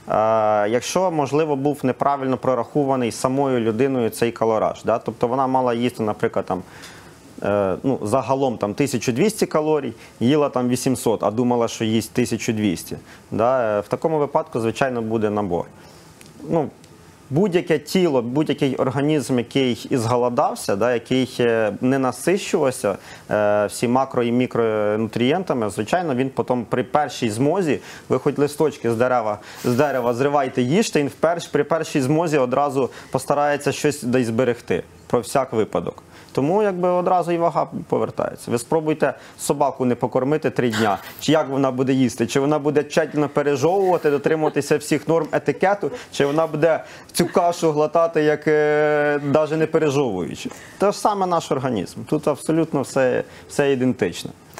Е, якщо, можливо, був неправильно прорахований самою людиною цей калораж, да? Тобто вона мала їсти, наприклад, там, е, ну, загалом там, тисячу двісті калорій, їла там вісімсот, а думала, що їсть тисячу двісті. Да? Е, в такому випадку, звичайно, буде набор. Ну, будь-яке тіло, будь-який організм, який ізголодався, да, який не насищувався е, всі макро- і мікронутрієнтами, звичайно, він потім при першій змозі, ви хоч листочки з дерева, з дерева зривайте, їжте, він вперш, при першій змозі одразу постарається щось десь зберегти, про всяк випадок. Тому якби одразу і вага повертається. Ви спробуйте собаку не покормити три дня, чи як вона буде їсти, чи вона буде тщательно пережовувати, дотримуватися всіх норм етикету, чи вона буде цю кашу глотати, як е, навіть не пережовуючи. Те ж саме наш організм. Тут абсолютно все, все ідентично.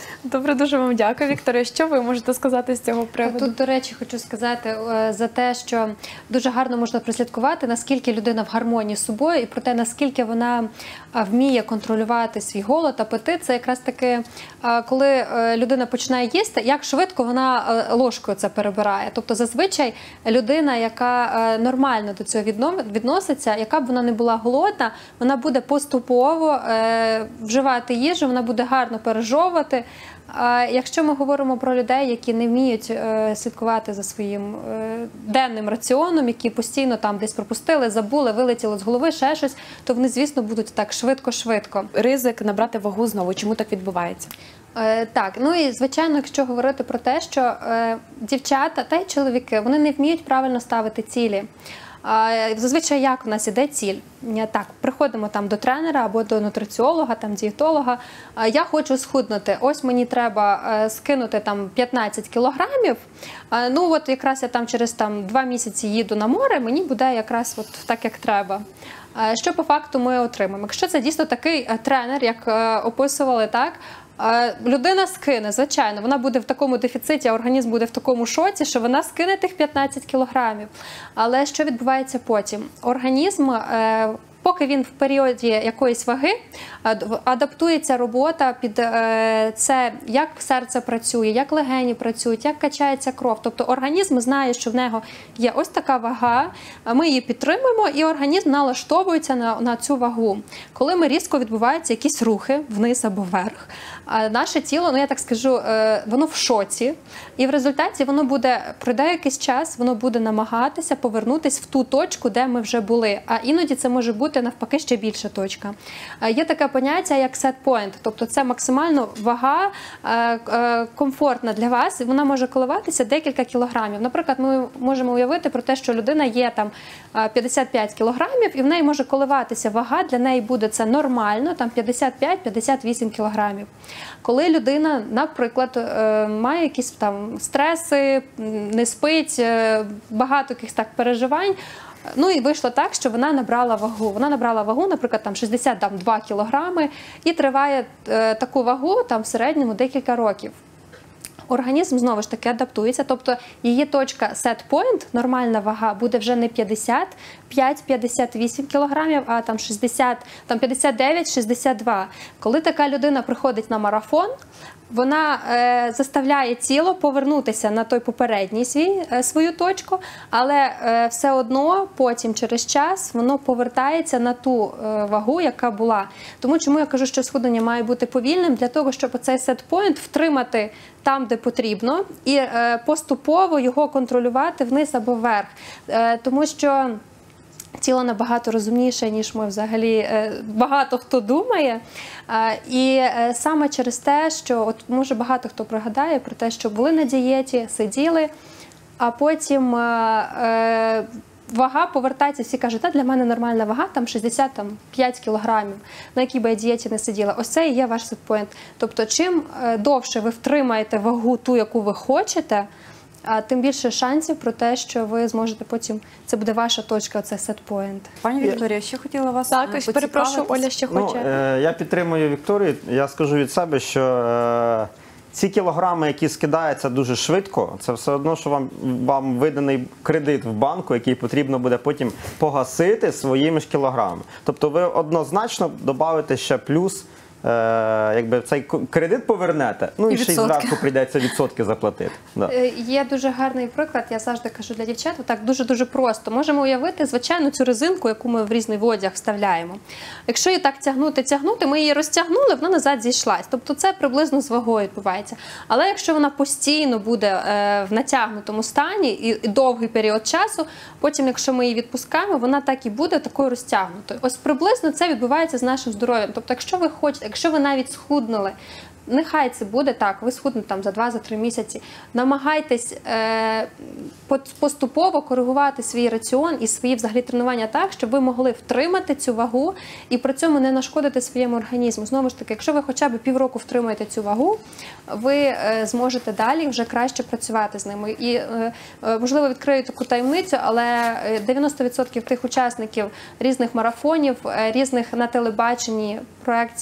Добре, дуже вам дякую, Вікторія. Що ви можете сказати з цього приводу? Тут, до речі, хочу сказати е, за те, що дуже гарно можна прослідкувати, наскільки людина в гармонії з собою і про те, наскільки вона е, вміє контролювати свій голод, апетит. Це якраз таки, е, коли е, людина починає їсти, як швидко вона е, ложкою це перебирає. Тобто зазвичай людина, яка е, нормально до цього відно- відноситься, яка б вона не була голодна, вона буде поступово е, вживати їжу, вона буде гарно пережовувати. А якщо ми говоримо про людей, які не вміють е, слідкувати за своїм е, денним раціоном, які постійно там десь пропустили, забули, вилетіло з голови, ще щось, то вони, звісно, будуть так швидко-швидко. Ризик набрати вагу знову. Чому так відбувається? Е, так, ну і звичайно, якщо говорити про те, що е, дівчата та й чоловіки, вони не вміють правильно ставити цілі. Зазвичай як у нас іде ціль? Так, приходимо там до тренера або до нутриціолога, там дієтолога. Я хочу схуднути. Ось мені треба скинути там п'ятнадцять кілограмів. Ну от якраз я там через там два місяці їду на море, мені буде якраз от так, як треба. Що по факту ми отримаємо? Якщо це дійсно такий тренер, як описували, так, людина скине, звичайно, вона буде в такому дефіциті, а організм буде в такому шоці, що вона скине тих п'ятнадцять кілограмів. Але що відбувається потім? Організм, поки він в періоді якоїсь ваги, адаптується робота під це, як серце працює, як легені працюють, як качається кров. Тобто організм знає, що в нього є ось така вага, ми її підтримуємо, і організм налаштовується на, на цю вагу. Коли ми різко відбуваються якісь рухи вниз або вверх, наше тіло, ну я так скажу, воно в шоці, і в результаті воно буде, пройде якийсь час, воно буде намагатися повернутися в ту точку, де ми вже були. А іноді це може бути навпаки ще більша точка. Є таке поняття як set point, тобто це максимально вага комфортна для вас, і вона може коливатися декілька кілограмів. Наприклад, ми можемо уявити про те, що людина є там п'ятдесят п'ять кілограмів, і в неї може коливатися вага, для неї буде це нормально, там п'ятдесят п'ять - п'ятдесят вісім кілограмів. Коли людина, наприклад, має якісь там стреси, не спить, багато якихось так переживань, ну і вийшло так, що вона набрала вагу. Вона набрала вагу, наприклад, там шістдесят два кілограми, і триває е, таку вагу там в середньому декілька років. Організм знову ж таки адаптується, тобто її точка set point, нормальна вага, буде вже не п'ятдесят п'ять - п'ятдесят вісім кілограмів, а там шістдесят, там п'ятдесят дев'ять - шістдесят два. Коли така людина приходить на марафон, вона е, заставляє тіло повернутися на той попередній свій, е, свою точку, але е, все одно потім через час воно повертається на ту е, вагу, яка була. Тому чому я кажу, що схуднення має бути повільним, для того, щоб цей сет-пойнт втримати там, де потрібно, і е, поступово його контролювати вниз або вверх. Е, тому що тіло набагато розумніше, ніж ми взагалі багато хто думає. І саме через те, що от може багато хто пригадає про те, що були на дієті, сиділи, а потім вага повертається, всі кажуть, та для мене нормальна вага, там шістдесят п'ять кілограмів, на якій би я дієті не сиділа. Ось це і є ваш сетпоінт. Тобто, чим довше ви втримаєте вагу ту, яку ви хочете, а тим більше шансів про те, що ви зможете потім, це буде ваша точка, це сетпоінт. Пані Вікторія, ще хотіла вас Так, перепрошую, Оля ще хоче. Ну, е, я підтримую Вікторію, я скажу від себе, що е, ці кілограми, які скидаються дуже швидко, це все одно, що вам, вам виданий кредит в банку, який потрібно буде потім погасити своїми ж кілограмами. Тобто ви однозначно додаєте ще плюс, Е, якби цей кредит повернете, ну і, і ще й зверху прийдеться відсотки заплатити. Да. Є дуже гарний приклад, я завжди кажу для дівчат, так дуже-дуже просто. Можемо уявити, звичайно, цю резинку, яку ми в різний одяг вставляємо. Якщо її так тягнути-тягнути, ми її розтягнули, вона назад зійшлась. Тобто це приблизно з вагою відбувається. Але якщо вона постійно буде е, в натягнутому стані і, і довгий період часу, потім, якщо ми її відпускаємо, вона так і буде такою розтягнутою. Ось приблизно це відбувається з нашим здоров'ям. Тобто, якщо ви хочете, якщо ви навіть схуднули, нехай це буде так, ви схуднете там за два-три місяці, намагайтесь е, поступово коригувати свій раціон і свої взагалі тренування так, щоб ви могли втримати цю вагу і при цьому не нашкодити своєму організму. Знову ж таки, якщо ви хоча б півроку втримаєте цю вагу, ви е, зможете далі вже краще працювати з ними. І, е, можливо, відкрию таку таємницю, але дев'яносто відсотків тих учасників різних марафонів, різних на телебаченні проєктів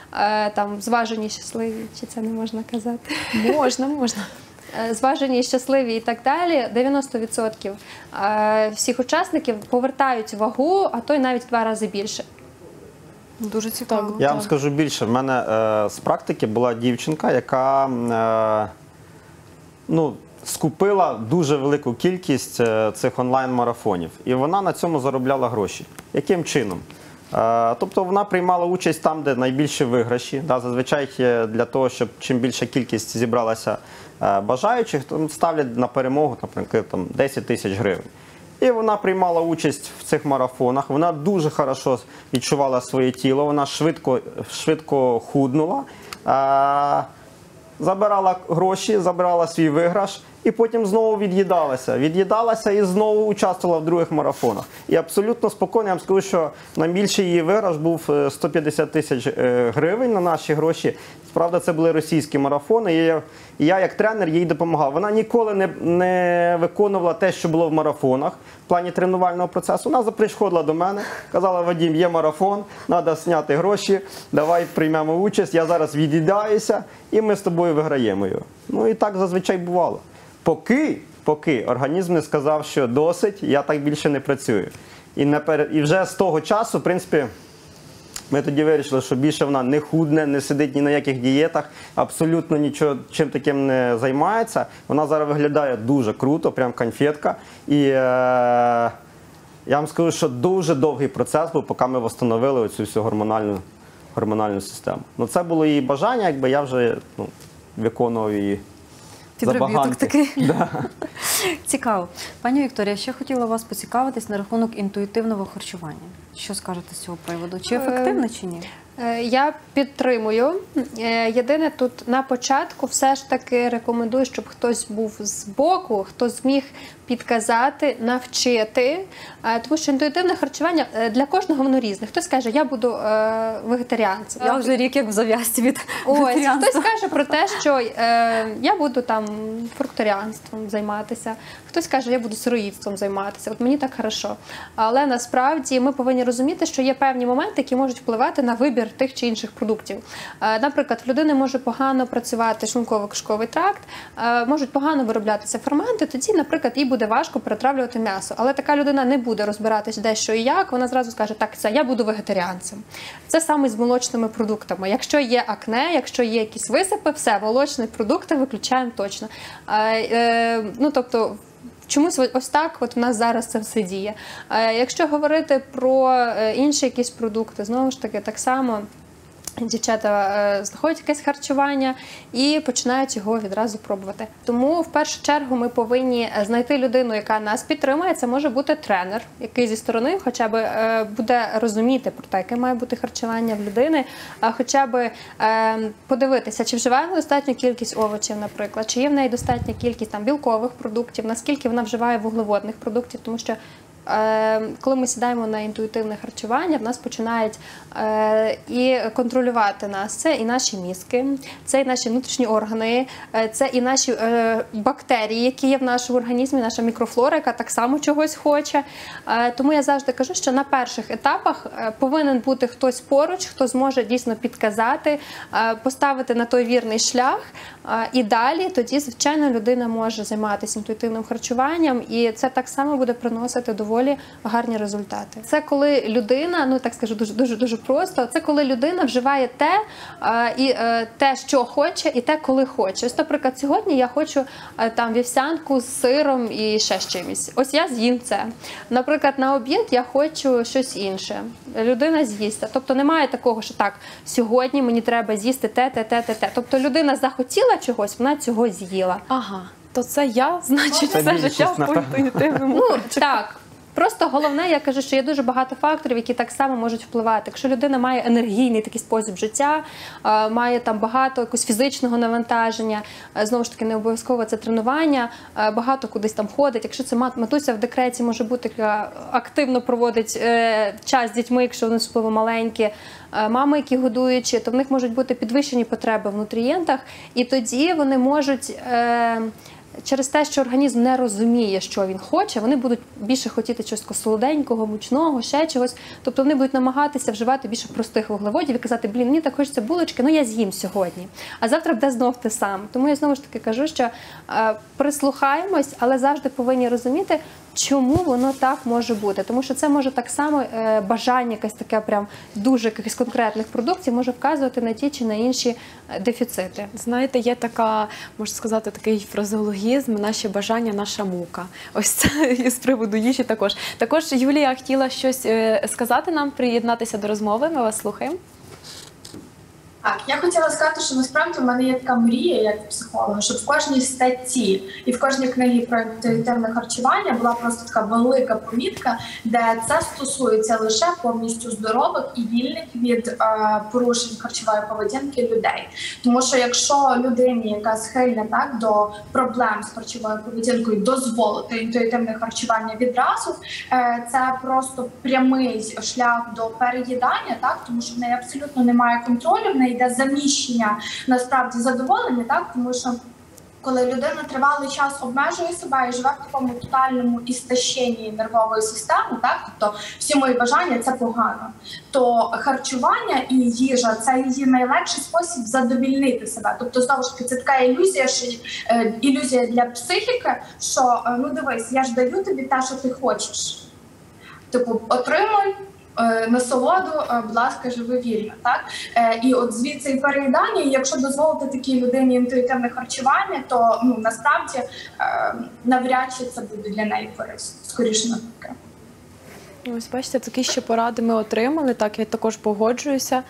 е, там зважені, щасливі, чи це не можна казати? Можна, можна. Е, Зважені, щасливі і так далі, дев'яносто відсотків е, всіх учасників повертають вагу, а то й навіть в два рази більше. Дуже цікаво. Я вам скажу більше. В мене е, з практики була дівчинка, яка е, ну, скупила дуже велику кількість е, цих онлайн-марафонів. І вона на цьому заробляла гроші. Яким чином? Е, тобто вона приймала участь там, де найбільші виграші. Да, зазвичай для того, щоб чим більша кількість зібралася е, бажаючих, то ставлять на перемогу, наприклад, там, десять тисяч гривень. І вона приймала участь в цих марафонах, вона дуже хорошо відчувала своє тіло, вона швидко, швидко худнула, е, забирала гроші, забирала свій виграш і потім знову від'їдалася. Від'їдалася і знову участвувала в других марафонах. І абсолютно спокійно, я вам скажу, що найбільший її виграш був сто п'ятдесят тисяч гривень на наші гроші. Правда, це були російські марафони, і я, і я як тренер їй допомагав. Вона ніколи не, не виконувала те, що було в марафонах в плані тренувального процесу. Вона приходила до мене, казала: Вадим, є марафон, треба зняти гроші, давай приймемо участь, я зараз від'їдаюся, і ми з тобою виграємо його. Ну і так зазвичай бувало. Поки, поки організм не сказав, що досить, я так більше не працюю. І, не пер... і вже з того часу, в принципі, ми тоді вирішили, що більше вона не худне, не сидить ні на яких дієтах, абсолютно нічого чим таким не займається. Вона зараз виглядає дуже круто, прям конфетка. І е, я вам скажу, що дуже довгий процес був, поки ми встановили оцю всю гормональну, гормональну систему. Ну, це було її бажання, якби я вже ну, виконував її Підробіток такий. Да. Цікаво. Пані Вікторія, ще хотіла вас поцікавитись на рахунок інтуїтивного харчування. Що скажете з цього приводу? Чи ефективне, чи ні? Я підтримую. Єдине, тут на початку все ж таки рекомендую, щоб хтось був збоку, хто зміг підказати, навчити. Тому що інтуїтивне харчування для кожного воно різне. Хтось каже, я буду е, вегетаріанцем. Я вже рік як в зав'язці від Ось, вегетаріанства. хтось каже про те, що е, я буду там фрукторіанством займатися. Хтось каже, я буду сироїдством займатися. От мені так хорошо. Але насправді ми повинні розуміти, що є певні моменти, які можуть впливати на вибір тих чи інших продуктів. Е, наприклад, в людини може погано працювати шлунково-кишковий тракт, е, можуть погано вироблятися ферменти, тоді, наприклад, їй буде важко перетравлювати м'ясо. Але така людина не буде розбиратись де, що і як, вона зразу скаже, так, це я буду вегетаріанцем. Це саме з молочними продуктами. Якщо є акне, якщо є якісь висипи, все, молочні продукти виключаємо точно. Е, е, ну, тобто, чомусь ось так от в нас зараз це все діє. Е, якщо говорити про інші якісь продукти, знову ж таки, так само дівчата е, знаходять якесь харчування і починають його відразу пробувати. Тому в першу чергу ми повинні знайти людину, яка нас підтримує. Це може бути тренер, який зі сторони хоча б е, буде розуміти про те, яке має бути харчування в людини, а хоча б е, подивитися, чи вживає вона достатню кількість овочів, наприклад, чи є в неї достатня кількість там білкових продуктів, наскільки вона вживає вуглеводних продуктів, тому що коли ми сідаємо на інтуїтивне харчування, в нас починають е, і контролювати нас. Це і наші мізки, це і наші внутрішні органи, це і наші е, бактерії, які є в нашому організмі, наша мікрофлора, яка так само чогось хоче. Е, тому я завжди кажу, що на перших етапах повинен бути хтось поруч, хто зможе дійсно підказати, е, поставити на той вірний шлях. Е, і далі тоді, звичайно, людина може займатися інтуїтивним харчуванням, і це так само буде приносити доволі гарні результати. Це коли людина, ну так скажу дуже дуже дуже просто, це коли людина вживає те, е, і е, те, що хоче, і те, коли хоче. Ось, наприклад, сьогодні я хочу е, там вівсянку з сиром і ще з чимось. Ось я з'їм це. Наприклад, на обід я хочу щось інше. Людина з'їсть. Тобто немає такого, що так, сьогодні мені треба з'їсти те, те, те, те, те. Тобто людина захотіла чогось, вона цього з'їла. Ага, то це я, значить, Це все більшість, життя по напевно. інтуїтивному. Ну, так. Просто головне, я кажу, що є дуже багато факторів, які так само можуть впливати. Якщо людина має енергійний такий спосіб життя, має там багато якогось фізичного навантаження, знову ж таки, не обов'язково це тренування, багато кудись там ходить. Якщо це матуся в декреті, може бути, яка активно проводить час з дітьми, якщо вони особливо маленькі, мами, які годуючі, то в них можуть бути підвищені потреби в нутрієнтах, і тоді вони можуть через те, що організм не розуміє, що він хоче, вони будуть більше хотіти чогось солоденького, мучного, ще чогось. Тобто вони будуть намагатися вживати більше простих вуглеводів і казати, блін, мені так хочеться булочки, ну я з'їм сьогодні. А завтра буде знов те саме. Тому я знову ж таки кажу, що е, прислухаємось, але завжди повинні розуміти, чому воно так може бути. Тому що це може так само е, бажання якесь таке прям дуже якихось конкретних продуктів може вказувати на ті чи на інші дефіцити. Знаєте, є така, можна сказати, такий фразеологізм, наші бажання, наша мука. Ось це і з приводу їжі також. Також Юлія хотіла щось сказати нам, приєднатися до розмови, ми вас слухаємо. Так, я хотіла сказати, що насправді в мене є така мрія, як психолога, щоб в кожній статті і в кожній книгі про інтуїтивне харчування була просто така велика помітка, де це стосується лише повністю здорових і вільних від е, порушень харчової поведінки людей. Тому що якщо людині, яка схильна так до проблем з харчовою поведінкою, дозволити інтуїтивне харчування відразу, е, це просто прямий шлях до переїдання, так, тому що в неї абсолютно немає контролю, в неї йде заміщення насправді задоволення, так, тому що коли людина тривалий час обмежує себе і живе в такому тотальному істощенні нервової системи, так, тобто всі мої бажання – це погано, то харчування і їжа – це її найлегший спосіб задовільнити себе. Тобто, знову ж таки, це така ілюзія, що, е, ілюзія для психіки, що, е, ну дивись, я ж даю тобі те, що ти хочеш. Типу, отримуй, насолоду, будь ласка, живи вільно, так? І от звідси і переїдання, і якщо дозволити такій людині інтуїтивне харчування, то ну насправді навряд чи це буде для неї корисно, скоріше навпаки. Ось бачите, такі ще поради ми отримали, так, я також погоджуюся.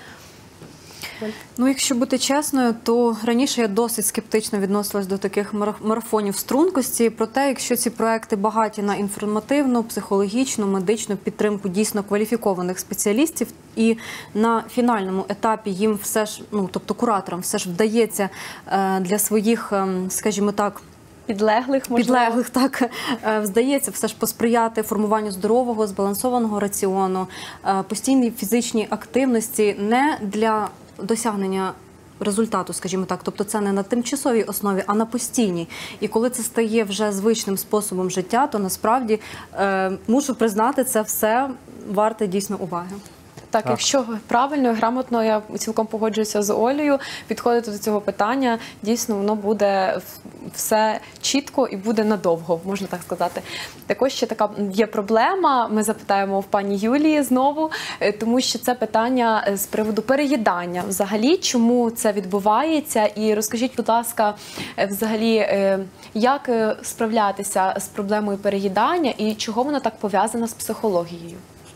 Ну, якщо бути чесною, то раніше я досить скептично відносилась до таких марафонів стрункості. Проте, якщо ці проекти багаті на інформативну, психологічну, медичну підтримку дійсно кваліфікованих спеціалістів, і на фінальному етапі їм все ж, ну, тобто кураторам все ж вдається для своїх, скажімо так, Підлеглих, можливо. Підлеглих, так, здається, все ж посприяти формуванню здорового, збалансованого раціону, постійній фізичній активності не для досягнення результату, скажімо так, тобто це не на тимчасовій основі, а на постійній. І коли це стає вже звичним способом життя, то насправді, е, мушу признати, це все варте дійсно уваги. Так, так, якщо правильно і грамотно, я цілком погоджуюся з Олею, підходити до цього питання, дійсно воно буде все чітко і буде надовго, можна так сказати. Також ще така є проблема, ми запитаємо в пані Юлії знову, тому що це питання з приводу переїдання. Взагалі, чому це відбувається? І розкажіть, будь ласка, взагалі, як справлятися з проблемою переїдання і чого вона так пов'язана з психологією?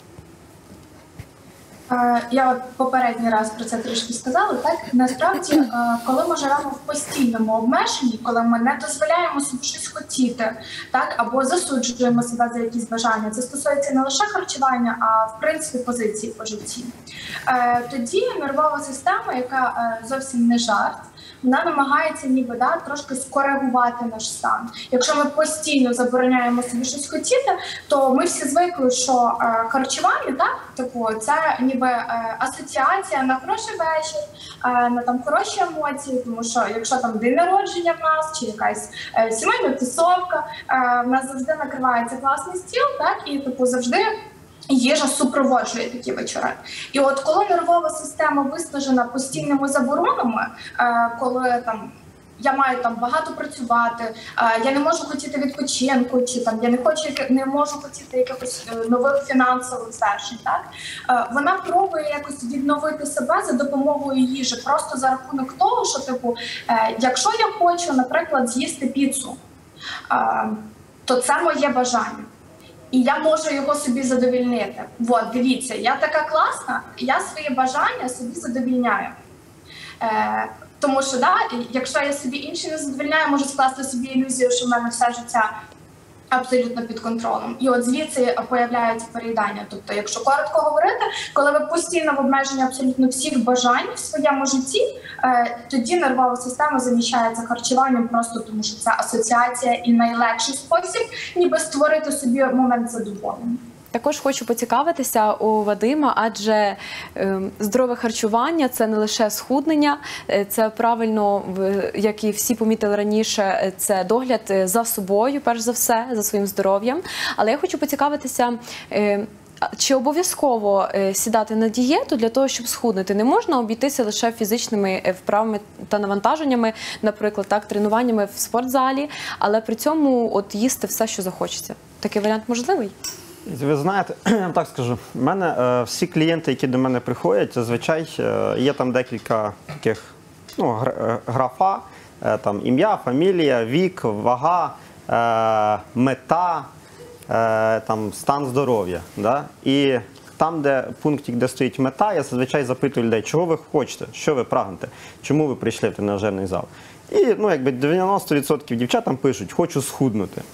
Я от попередній раз про це трішки сказала. Так, насправді, коли ми живемо в постійному обмеженні, коли ми не дозволяємо собі щось хотіти, так, або засуджуємо себе за якісь бажання, це стосується не лише харчування, а в принципі позиції по житті. Тоді нервова система, яка зовсім не жарт, вона намагається ніби да, трошки скоригувати наш стан. Якщо ми постійно забороняємо собі щось хотіти, то ми всі звикли, що е, харчування, так, типу, це ніби е, асоціація на хороший вечір, е, на там хороші емоції, тому що якщо там день народження в нас, чи якась е, сімейна тусовка, е, в нас завжди накривається класний стіл, так, і типу завжди їжа супроводжує такі вечори. І от коли нервова система виснажена постійними заборонами, коли там я маю там багато працювати, я не можу хотіти відпочинку, чи там я не хочу, не можу хотіти якихось нових фінансових звершень, так? Вона пробує якось відновити себе за допомогою їжі, просто за рахунок того, що типу, якщо я хочу, наприклад, з'їсти піцу, то це моє бажання. І я можу його собі задовільнити. От, дивіться, я така класна, я свої бажання собі задовільняю. Е, тому що, да, якщо я собі інші не задовільняю, можу скласти собі ілюзію, що в мене все життя абсолютно під контролем. І от звідси появляється переїдання. Тобто, якщо коротко говорити, коли ви постійно в обмеженні абсолютно всіх бажань в своєму житті, е, тоді нервова система заміщається харчуваннем просто тому, що це асоціація і найлегший спосіб, ніби створити собі момент задоволення. Також хочу поцікавитися у Вадима, адже е, здорове харчування – це не лише схуднення, е, це правильно, в- як і всі помітили раніше, е, це догляд е, за собою, перш за все, за своїм здоров'ям. Але я хочу поцікавитися, е, а чи обов'язково е, сідати на дієту для того, щоб схуднути? Не можна обійтися лише фізичними е, вправами та навантаженнями, наприклад, так, тренуваннями в спортзалі, але при цьому от їсти все, що захочеться. Такий варіант можливий? Ви знаєте, я вам так скажу, в мене е, всі клієнти, які до мене приходять, зазвичай е, є там декілька таких ну, гра- е, графа, е, там ім'я, фамілія, вік, вага, е, мета, е, там, стан здоров'я. Да? І там, де пунктик, де стоїть мета, я зазвичай запитую людей, чого ви хочете, що ви прагнете, чому ви прийшли в тренажерний зал. І ну, якби дев'яносто відсотків дівчат там пишуть, хочу схуднути.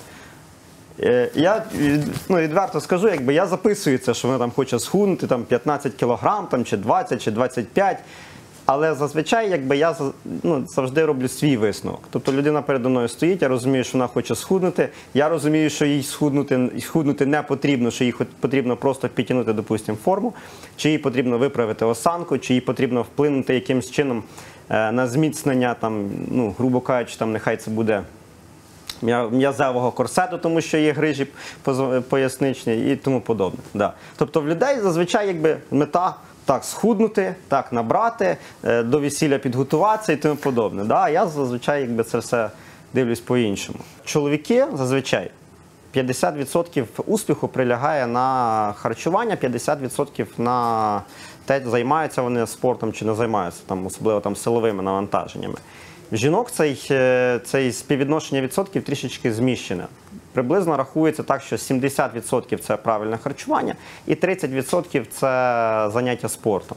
Е, Я від- ну, відверто скажу, якби я записую це, що вона там хоче схуднути там, п'ятнадцять кілограм, там, чи двадцять, чи двадцять п'ять. Але зазвичай якби, я за- ну, завжди роблю свій висновок. Тобто людина передо мною стоїть, я розумію, що вона хоче схуднути. Я розумію, що їй схуднути, схуднути не потрібно, що їй хот- потрібно просто підтягнути, допустимо, форму, чи їй потрібно виправити осанку, чи їй потрібно вплинути якимось чином е, на зміцнення, там, ну, грубо кажучи, там, нехай це буде м'я- м'язевого корсету, тому що є грижі позв- поясничні і тому подобне. Да. Тобто в людей зазвичай якби мета так схуднути, так набрати, е, до весілля підготуватися і тому подобне. Да. А я зазвичай якби це все дивлюсь по-іншому. Чоловіки зазвичай п'ятдесят відсотків успіху прилягає на харчування, п'ятдесят відсотків на те, займаються вони спортом чи не займаються, там, особливо там, силовими навантаженнями. В жінок цей, е, цей співвідношення відсотків трішечки зміщене. Приблизно рахується так, що сімдесят відсотків це правильне харчування і тридцять відсотків це заняття спортом.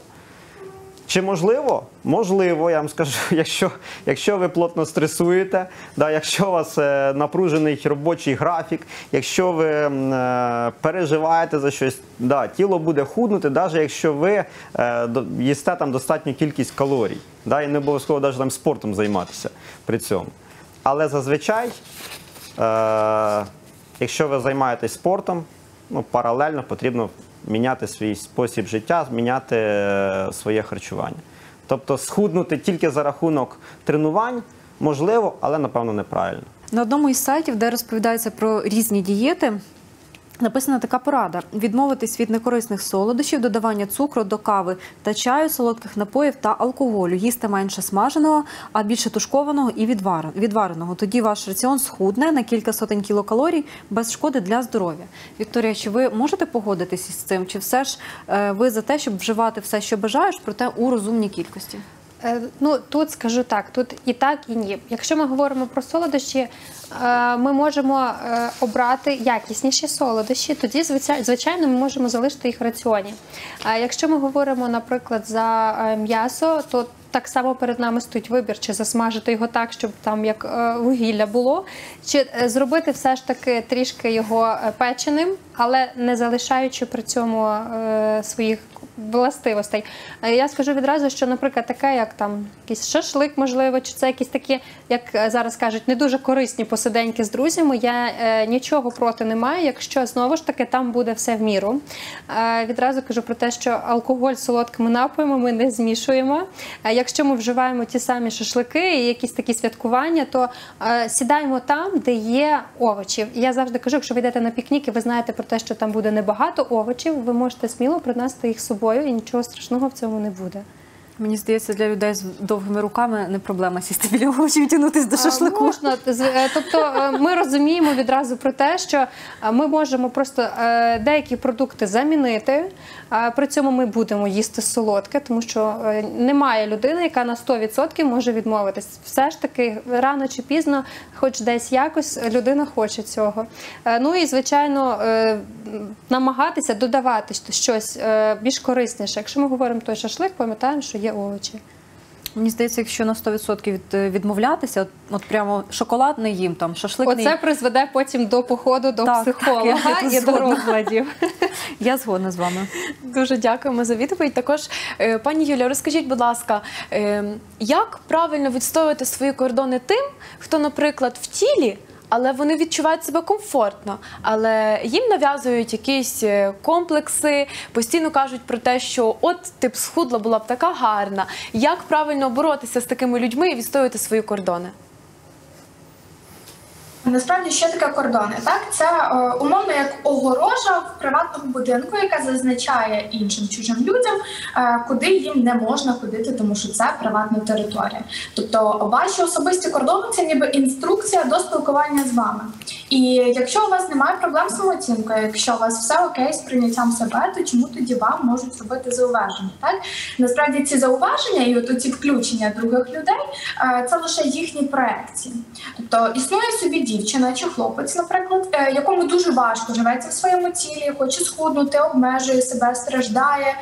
Чи можливо? Можливо, я вам скажу, якщо, якщо ви плотно стресуєте, да, якщо у вас е, напружений робочий графік, якщо ви е, переживаєте за щось, да, тіло буде худнути, навіть якщо ви е, до- їсте там достатню кількість калорій, да, і не обов'язково навіть там спортом займатися при цьому. Але зазвичай, е, якщо ви займаєтесь спортом, ну, паралельно потрібно міняти свій спосіб життя, міняти е, своє харчування. Тобто схуднути тільки за рахунок тренувань можливо, але напевно неправильно. На одному із сайтів, де розповідається про різні дієти, написана така порада: відмовитись від некорисних солодощів, додавання цукру до кави та чаю, солодких напоїв та алкоголю, їсти менше смаженого, а більше тушкованого і відвар- відвареного. Тоді ваш раціон схудне на кілька сотень кілокалорій без шкоди для здоров'я. Вікторія, чи ви можете погодитись із цим? Чи все ж е, ви за те, щоб вживати все, що бажаєш, проте у розумній кількості? Е, Ну, тут скажу так, тут і так, і ні. Якщо ми говоримо про солодощі, е, ми можемо е, обрати якісніші солодощі, тоді, звичай- звичайно, ми можемо залишити їх в раціоні. А якщо ми говоримо, наприклад, за е, м'ясо, то так само перед нами стоїть вибір, чи засмажити його так, щоб там як е, вугілля було, чи е, зробити все ж таки трішки його е, печеним, але не залишаючи при цьому е, своїх властивостей. Е, Я скажу відразу, що, наприклад, таке, як там якийсь шашлик, можливо, чи це якісь такі, як е, зараз кажуть, не дуже корисні посиденьки з друзями, я е, нічого проти не маю, якщо, знову ж таки, там буде все в міру. Е, Відразу кажу про те, що алкоголь з солодкими напоями ми не змішуємо. Е, Якщо ми вживаємо ті самі шашлики і якісь такі святкування, то е, сідаємо там, де є овочі. Я завжди кажу, якщо ви йдете на пікнік і ви знаєте про те, що там буде небагато овочів, ви можете сміло принести їх з собою і нічого страшного в цьому не буде. Мені здається, для людей з довгими руками не проблема сісти біля овочів і тягнутися до шашлику. А, Можна, з- е, тобто е, ми розуміємо відразу про те, що е, ми можемо просто е, деякі продукти замінити, а при цьому ми будемо їсти солодке, тому що е, немає людини, яка на сто відсотків може відмовитись. Все ж таки, рано чи пізно, хоч десь якось, людина хоче цього. Е, Ну і, звичайно, е, намагатися додавати щось е, більш корисніше. Якщо ми говоримо той шашлик, пам'ятаємо, що є овочі. Мені здається, якщо на сто відсотків від, відмовлятися, от, от прямо шоколад не їм, там, шашлик не їм. Оце призведе потім до походу до Так, психолога так, я тут і до згодна. розладів. Я згодна з вами. Дуже дякуємо за відповідь. Також, е, пані Юля, розкажіть, будь ласка, е, як правильно відстоювати свої кордони тим, хто, наприклад, в тілі, але вони відчувають себе комфортно. Але їм нав'язують якісь комплекси, постійно кажуть про те, що от ти б схудла, була б така гарна. Як правильно боротися з такими людьми і відстоювати свої кордони? Насправді, що таке кордони? Так, це е, умовно як огорожа в приватному будинку, яка зазначає іншим чужим людям, е, куди їм не можна ходити, тому що це приватна територія. Тобто ваші особисті кордони – це ніби інструкція до спілкування з вами. І якщо у вас немає проблем з самооцінкою, якщо у вас все окей з прийняттям себе, то чому тоді вам можуть робити зауваження? Так, насправді ці зауваження і от ці включення других людей е, – це лише їхні проекції. Тобто існує собі дівчина чи хлопець, наприклад, якому дуже важко живеться в своєму тілі, хоче схуднути, обмежує себе, страждає,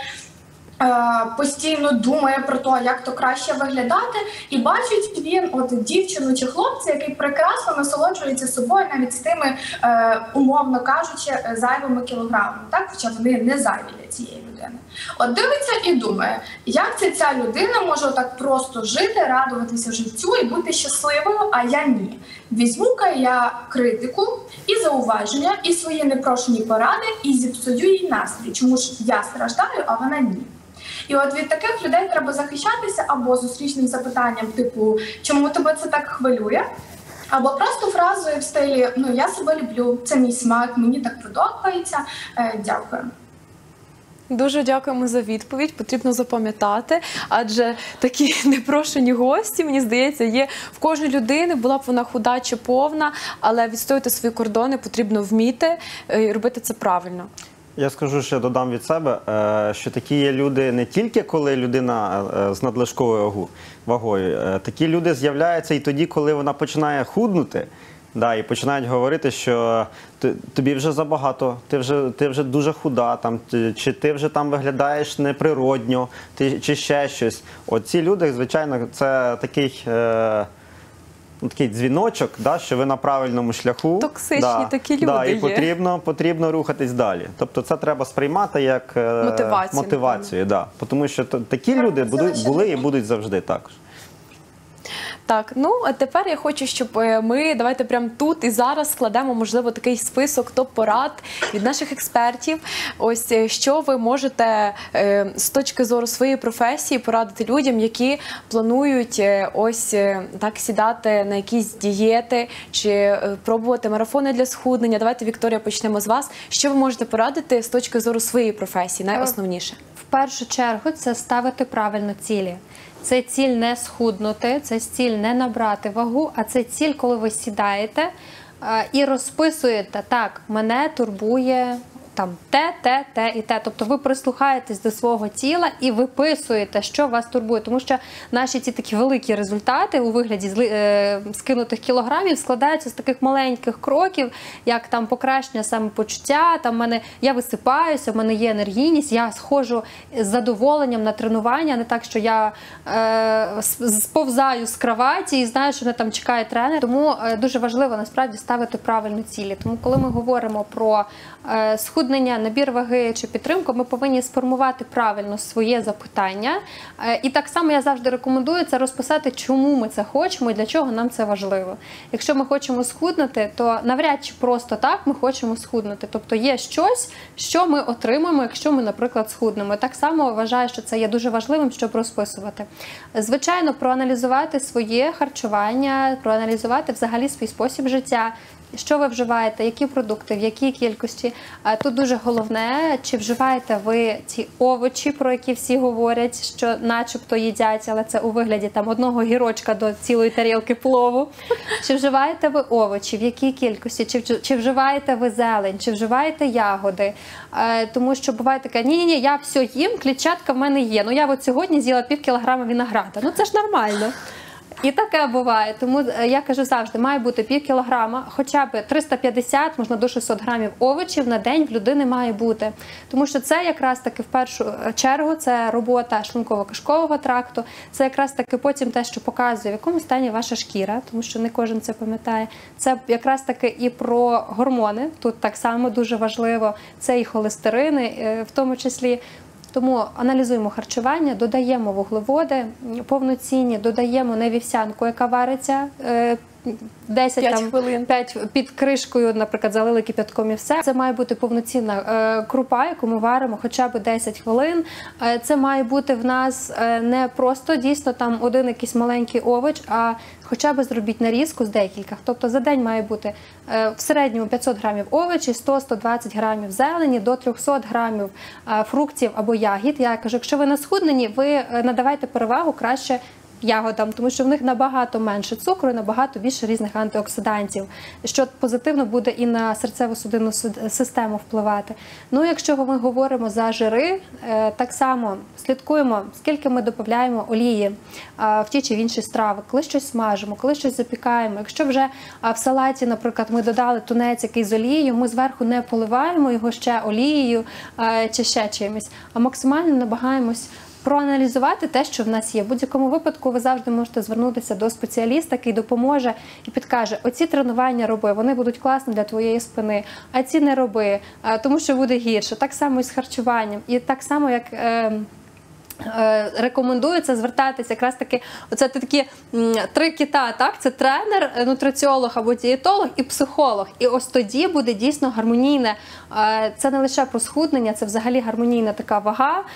постійно думає про те, як то краще виглядати, і бачить він от дівчину чи хлопця, який прекрасно насолоджується собою навіть з тими, умовно кажучи, зайвими кілограмами, так? Хоча вони не зайві для цієї людини. От дивиться і думає, як це ця людина може так просто жити, радуватися життю і бути щасливою, а я ні. Візьму-ка я критику і зауваження, і свої непрошені поради, і зіпсую їй настрій, чому ж я страждаю, а вона ні. І от від таких людей треба захищатися або зустрічним запитанням типу «Чому тебе це так хвилює?» або просто фразою в стилі «Ну, я себе люблю, це мій смак, мені так подобається, дякую». Дуже дякуємо за відповідь. Потрібно запам'ятати, адже такі непрошені гості, мені здається, є в кожної людини, була б вона худа чи повна, але відстояти свої кордони потрібно вміти і робити це правильно. Я скажу, ще додам від себе, що такі є люди не тільки коли людина з надлишковою вагою, такі люди з'являються і тоді, коли вона починає худнути. Да, і починають говорити, що тобі вже забагато, ти вже, ти вже дуже худа, там, чи ти вже там виглядаєш неприродньо, ти, чи ще щось. Оці люди, звичайно, це такий, е, такий дзвіночок, да, що ви на правильному шляху. Токсичні да, такі люди да, і є. потрібно, потрібно рухатись далі. Тобто це треба сприймати як е, мотивацію. мотивацію да. Тому що такі люди будуть, були і будуть завжди також. Так, ну а тепер я хочу, щоб ми, давайте прямо тут і зараз складемо, можливо, такий список топ-порад від наших експертів. Ось, що ви можете з точки зору своєї професії порадити людям, які планують ось так сідати на якісь дієти чи пробувати марафони для схуднення. Давайте, Вікторія, почнемо з вас. Що ви можете порадити з точки зору своєї професії, найосновніше? В першу чергу це ставити правильно цілі. Це ціль не схуднути, це ціль не набрати вагу, а це ціль, коли ви сідаєте і розписуєте, так, мене турбує там те, те, те і те. Тобто ви прислухаєтесь до свого тіла і виписуєте, що вас турбує. Тому що наші ці такі великі результати у вигляді е, скинутих кілограмів складаються з таких маленьких кроків, як там покращення самопочуття, там мене, я висипаюся, в мене є енергійність, я сходжу з задоволенням на тренування, не так, що я е, сповзаю з кроваті і знаю, що мене там чекає тренер. Тому е, дуже важливо насправді ставити правильні цілі. Тому коли ми говоримо про е, схуднення, набір ваги чи підтримку, ми повинні сформувати правильно своє запитання. І так само я завжди рекомендую це розписати, чому ми це хочемо і для чого нам це важливо. Якщо ми хочемо схуднути, то навряд чи просто так ми хочемо схуднути. Тобто є щось, що ми отримаємо, якщо ми, наприклад, схуднемо. Так само вважаю, що це є дуже важливим, щоб розписувати. Звичайно, проаналізувати своє харчування, проаналізувати взагалі свій спосіб життя. Що ви вживаєте, які продукти, в якій кількості. Тут дуже головне, чи вживаєте ви ті овочі, про які всі говорять, що начебто їдять, але це у вигляді там одного гірочка до цілої тарілки плову. Чи вживаєте ви овочі, в якій кількості, чи, чи вживаєте ви зелень, чи вживаєте ягоди. Тому що буває таке, ні-ні-ні, я все їм, клітчатка в мене є. Ну я от сьогодні з'їла пів кілограма винограда. Ну це ж нормально. І таке буває, тому я кажу завжди, має бути пів кілограма, хоча б триста п'ятдесят, можна до шістсот грамів овочів на день в людини має бути. Тому що це якраз таки в першу чергу, це робота шлунково-кишкового тракту, це якраз таки потім те, що показує, в якому стані ваша шкіра, тому що не кожен це пам'ятає. Це якраз таки і про гормони, тут так само дуже важливо, це і холестерини в тому числі. Тому аналізуємо харчування, додаємо вуглеводи повноцінні, додаємо не вівсянку, яка вариться десять п'ять там, хвилин. п'ять під кришкою, наприклад, залили кип'ятком і все. Це має бути повноцінна е, крупа, яку ми варимо хоча б десять хвилин. Е, це має бути в нас е, не просто дійсно там один якийсь маленький овоч, а хоча б зробіть нарізку з декілька. Тобто за день має бути е, в середньому п'ятсот грамів овочів, сто - сто двадцять грамів зелені, до трьохсот грамів е, фруктів або ягід. Я кажу, якщо ви на схудненні, ви е, надавайте перевагу краще ягодам, тому що в них набагато менше цукру і набагато більше різних антиоксидантів, що позитивно буде і на серцево-судинну систему впливати. Ну, якщо ми говоримо за жири, так само слідкуємо, скільки ми додаємо олії в ті чи в інші страви, коли щось смажимо, коли щось запікаємо. Якщо вже в салаті, наприклад, ми додали тунець, який з олією, ми зверху не поливаємо його ще олією чи ще чимось, а максимально намагаємось проаналізувати те, що в нас є. В будь-якому випадку ви завжди можете звернутися до спеціаліста, який допоможе і підкаже, оці тренування роби, вони будуть класні для твоєї спини, а ці не роби, тому що буде гірше. Так само і з харчуванням. І так само, як е, е, рекомендується звертатися якраз таки, оце такі м, три кита, так? Це тренер, нутриціолог або дієтолог і психолог. І ось тоді буде дійсно гармонійне. Е, це не лише про схуднення, це взагалі гармонійна така вага. Е,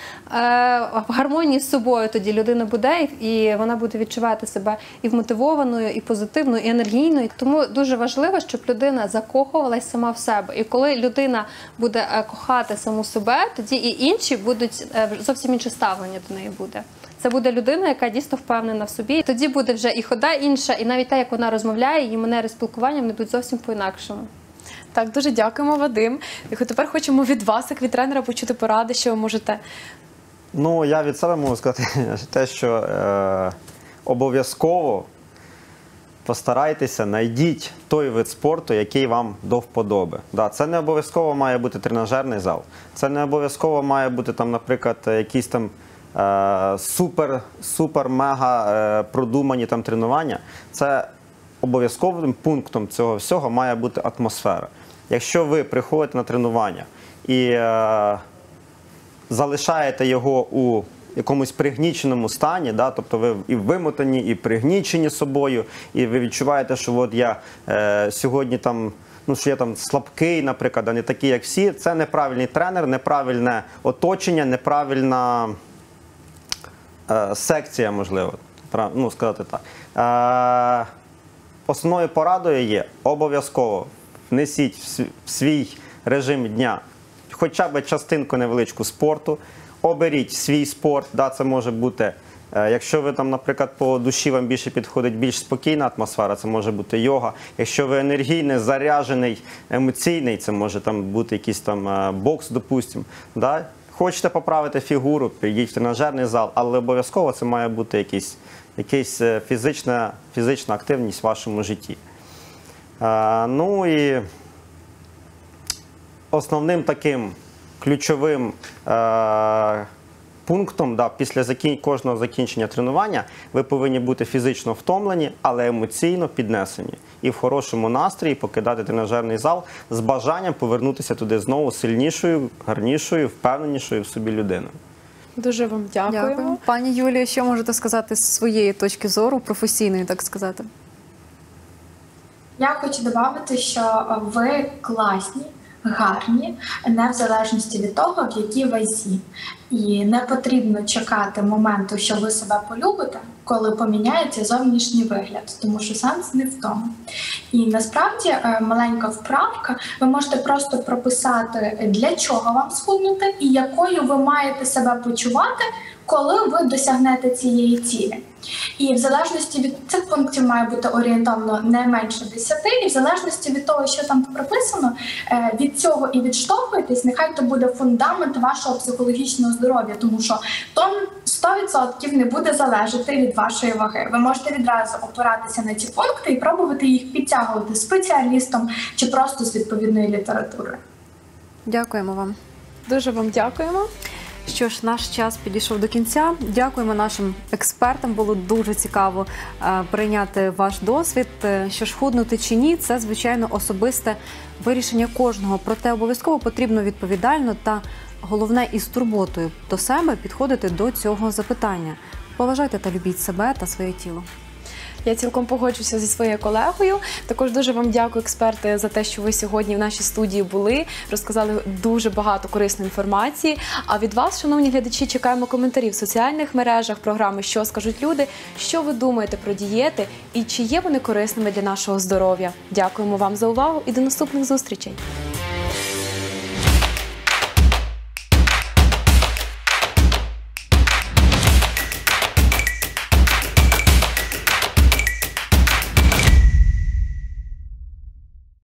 в гармонії з собою тоді людина буде, і вона буде відчувати себе і вмотивованою, і позитивною, і енергійною. Тому дуже важливо, щоб людина закохувалась сама в себе. І коли людина буде е, кохати саму себе, тоді і інші будуть, е, зовсім інше ставлення до неї буде. Це буде людина, яка дійсно впевнена в собі. Тоді буде вже і хода інша, і навіть те, як вона розмовляє, її манери спілкування вони будуть зовсім по-інакшому. Так, дуже дякуємо, Вадим. І тепер хочемо від вас, як від тренера, почути поради, що ви можете. Ну, я від себе можу сказати те, що е, обов'язково постарайтеся, знайдіть той вид спорту, який вам до вподоби. Да, це не обов'язково має бути тренажерний зал. Це не обов'язково має бути, там, наприклад, якісь там е, супер, супер, мега е, продумані там тренування. Це обов'язковим пунктом цього всього має бути атмосфера. Якщо ви приходите на тренування і е, залишаєте його у якомусь пригніченому стані, да, тобто ви і вимотані, і пригнічені собою, і ви відчуваєте, що от я е, сьогодні там, ну, що я там слабкий, наприклад, а не такий, як всі, це неправильний тренер, неправильне оточення, неправильна е, секція, можливо, прав, ну, сказати так. Е, основною порадою є обов'язково внесіть в свій режим дня хоча б частинку невеличку спорту, оберіть свій спорт, да, це може бути, е, якщо ви там, наприклад, по душі вам більше підходить більш спокійна атмосфера, це може бути йога. Якщо ви енергійний, заряджений, емоційний, це може там бути якийсь там е, бокс, допустимо. Да? Хочете поправити фігуру, прийдіть в тренажерний зал, але обов'язково це має бути якийсь, якийсь фізична, фізична активність в вашому житті. Е, ну і основним таким ключовим е, пунктом, да, після закін... кожного закінчення тренування ви повинні бути фізично втомлені, але емоційно піднесені. І в хорошому настрої покидати тренажерний зал з бажанням повернутися туди знову сильнішою, гарнішою, впевненішою в собі людиною. Дуже вам дякуємо. Дякую. Пані Юлія, що можете сказати з своєї точки зору, професійної, так сказати? Я хочу додати, що ви класні, гарні, не в залежності від того, в якій вазі. І не потрібно чекати моменту, що ви себе полюбите, коли поміняється зовнішній вигляд, тому що сенс не в тому. І насправді маленька вправка, ви можете просто прописати, для чого вам схуднути і якою ви маєте себе почувати, коли ви досягнете цієї цілі. І в залежності від цих пунктів має бути орієнтовно не менше десяти, і в залежності від того, що там прописано, від цього і відштовхуйтесь, нехай то буде фундамент вашого психологічного здоров'я, тому що то сто відсотків не буде залежати від вашої ваги. Ви можете відразу опиратися на ці пункти і пробувати їх підтягувати спеціалістом чи просто з відповідної літератури. Дякуємо вам. Дуже вам дякуємо. Що ж, наш час підійшов до кінця. Дякуємо нашим експертам. Було дуже цікаво е, прийняти ваш досвід. Що ж, худнути чи ні, це, звичайно, особисте вирішення кожного. Проте обов'язково потрібно відповідально та, головне, із турботою до себе підходити до цього запитання. Поважайте та любіть себе та своє тіло. Я цілком погоджуся зі своєю колегою. Також дуже вам дякую, експерти, за те, що ви сьогодні в нашій студії були, розказали дуже багато корисної інформації. А від вас, шановні глядачі, чекаємо коментарів в соціальних мережах програми «Що скажуть люди?», що ви думаєте про дієти і чи є вони корисними для нашого здоров'я. Дякуємо вам за увагу і до наступних зустрічей.